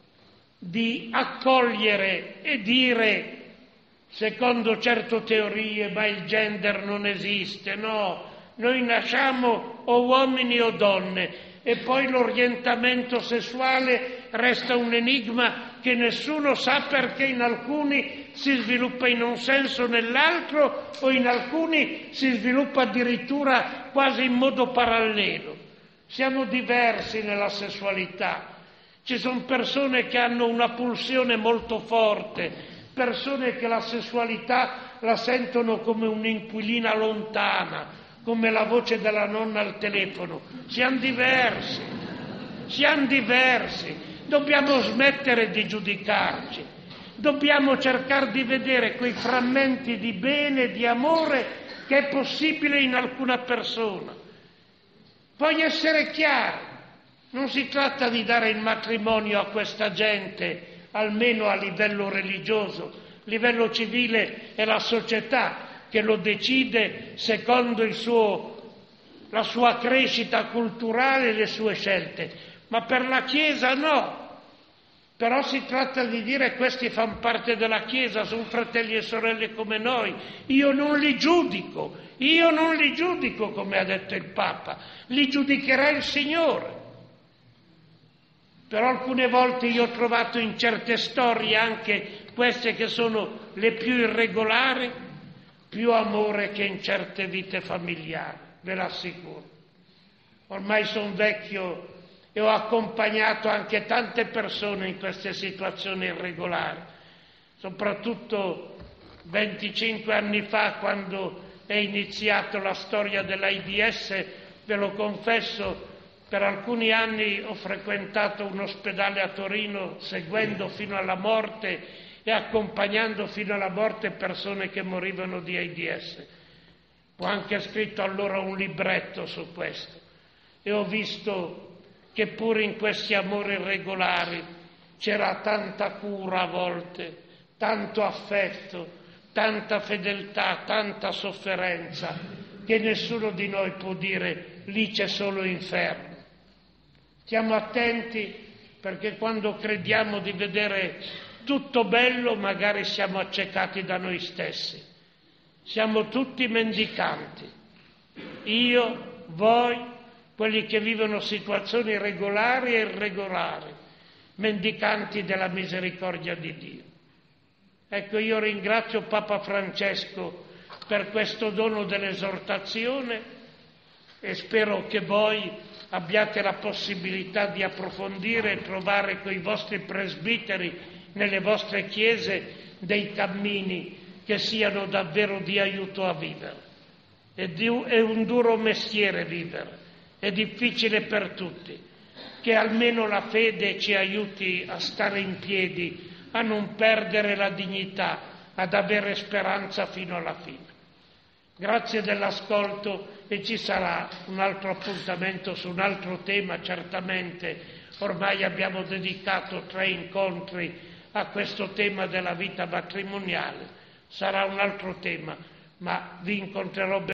accogliere e dire secondo certe teorie ma il gender non esiste, no, noi nasciamo o uomini o donne e poi l'orientamento sessuale resta un enigma che nessuno sa, perché in alcuni si sviluppa in un senso o nell'altro, o in alcuni si sviluppa addirittura quasi in modo parallelo. Siamo diversi nella sessualità. Ci sono persone che hanno una pulsione molto forte, persone che la sessualità la sentono come un'inquilina lontana, come la voce della nonna al telefono. Siamo diversi, dobbiamo smettere di giudicarci, dobbiamo cercare di vedere quei frammenti di bene, di amore che è possibile in alcuna persona. Voglio essere chiaro, non si tratta di dare il matrimonio a questa gente, almeno a livello religioso. A livello civile è la società che lo decide secondo la sua crescita culturale e le sue scelte, ma per la Chiesa no. Però si tratta di dire: questi fanno parte della Chiesa, sono fratelli e sorelle come noi, io non li giudico come ha detto il Papa, li giudicherà il Signore. Però alcune volte io ho trovato in certe storie, anche queste che sono le più irregolari, più amore che in certe vite familiari, ve l'assicuro. Ormai sono vecchio e ho accompagnato anche tante persone in queste situazioni irregolari, soprattutto 25 anni fa, quando è iniziata la storia dell'AIDS. Ve lo confesso, per alcuni anni ho frequentato un ospedale a Torino seguendo fino alla morte e accompagnando fino alla morte persone che morivano di AIDS. Ho anche scritto allora un libretto su questo e ho visto che pure in questi amori irregolari c'era tanta cura a volte, tanto affetto, tanta fedeltà, tanta sofferenza, che nessuno di noi può dire: lì c'è solo inferno. Stiamo attenti, perché quando crediamo di vedere tutto bello magari siamo accecati da noi stessi. Siamo tutti mendicanti, io, voi, quelli che vivono situazioni regolari e irregolari, mendicanti della misericordia di Dio. Ecco, io ringrazio Papa Francesco per questo dono dell'esortazione e spero che voi abbiate la possibilità di approfondire e trovare con i vostri presbiteri nelle vostre chiese dei cammini che siano davvero di aiuto a vivere. È un duro mestiere vivere, è difficile per tutti, che almeno la fede ci aiuti a stare in piedi, a non perdere la dignità, ad avere speranza fino alla fine. Grazie dell'ascolto e ci sarà un altro appuntamento su un altro tema, certamente. Ormai abbiamo dedicato 3 incontri a questo tema della vita matrimoniale, sarà un altro tema, ma vi incontrerò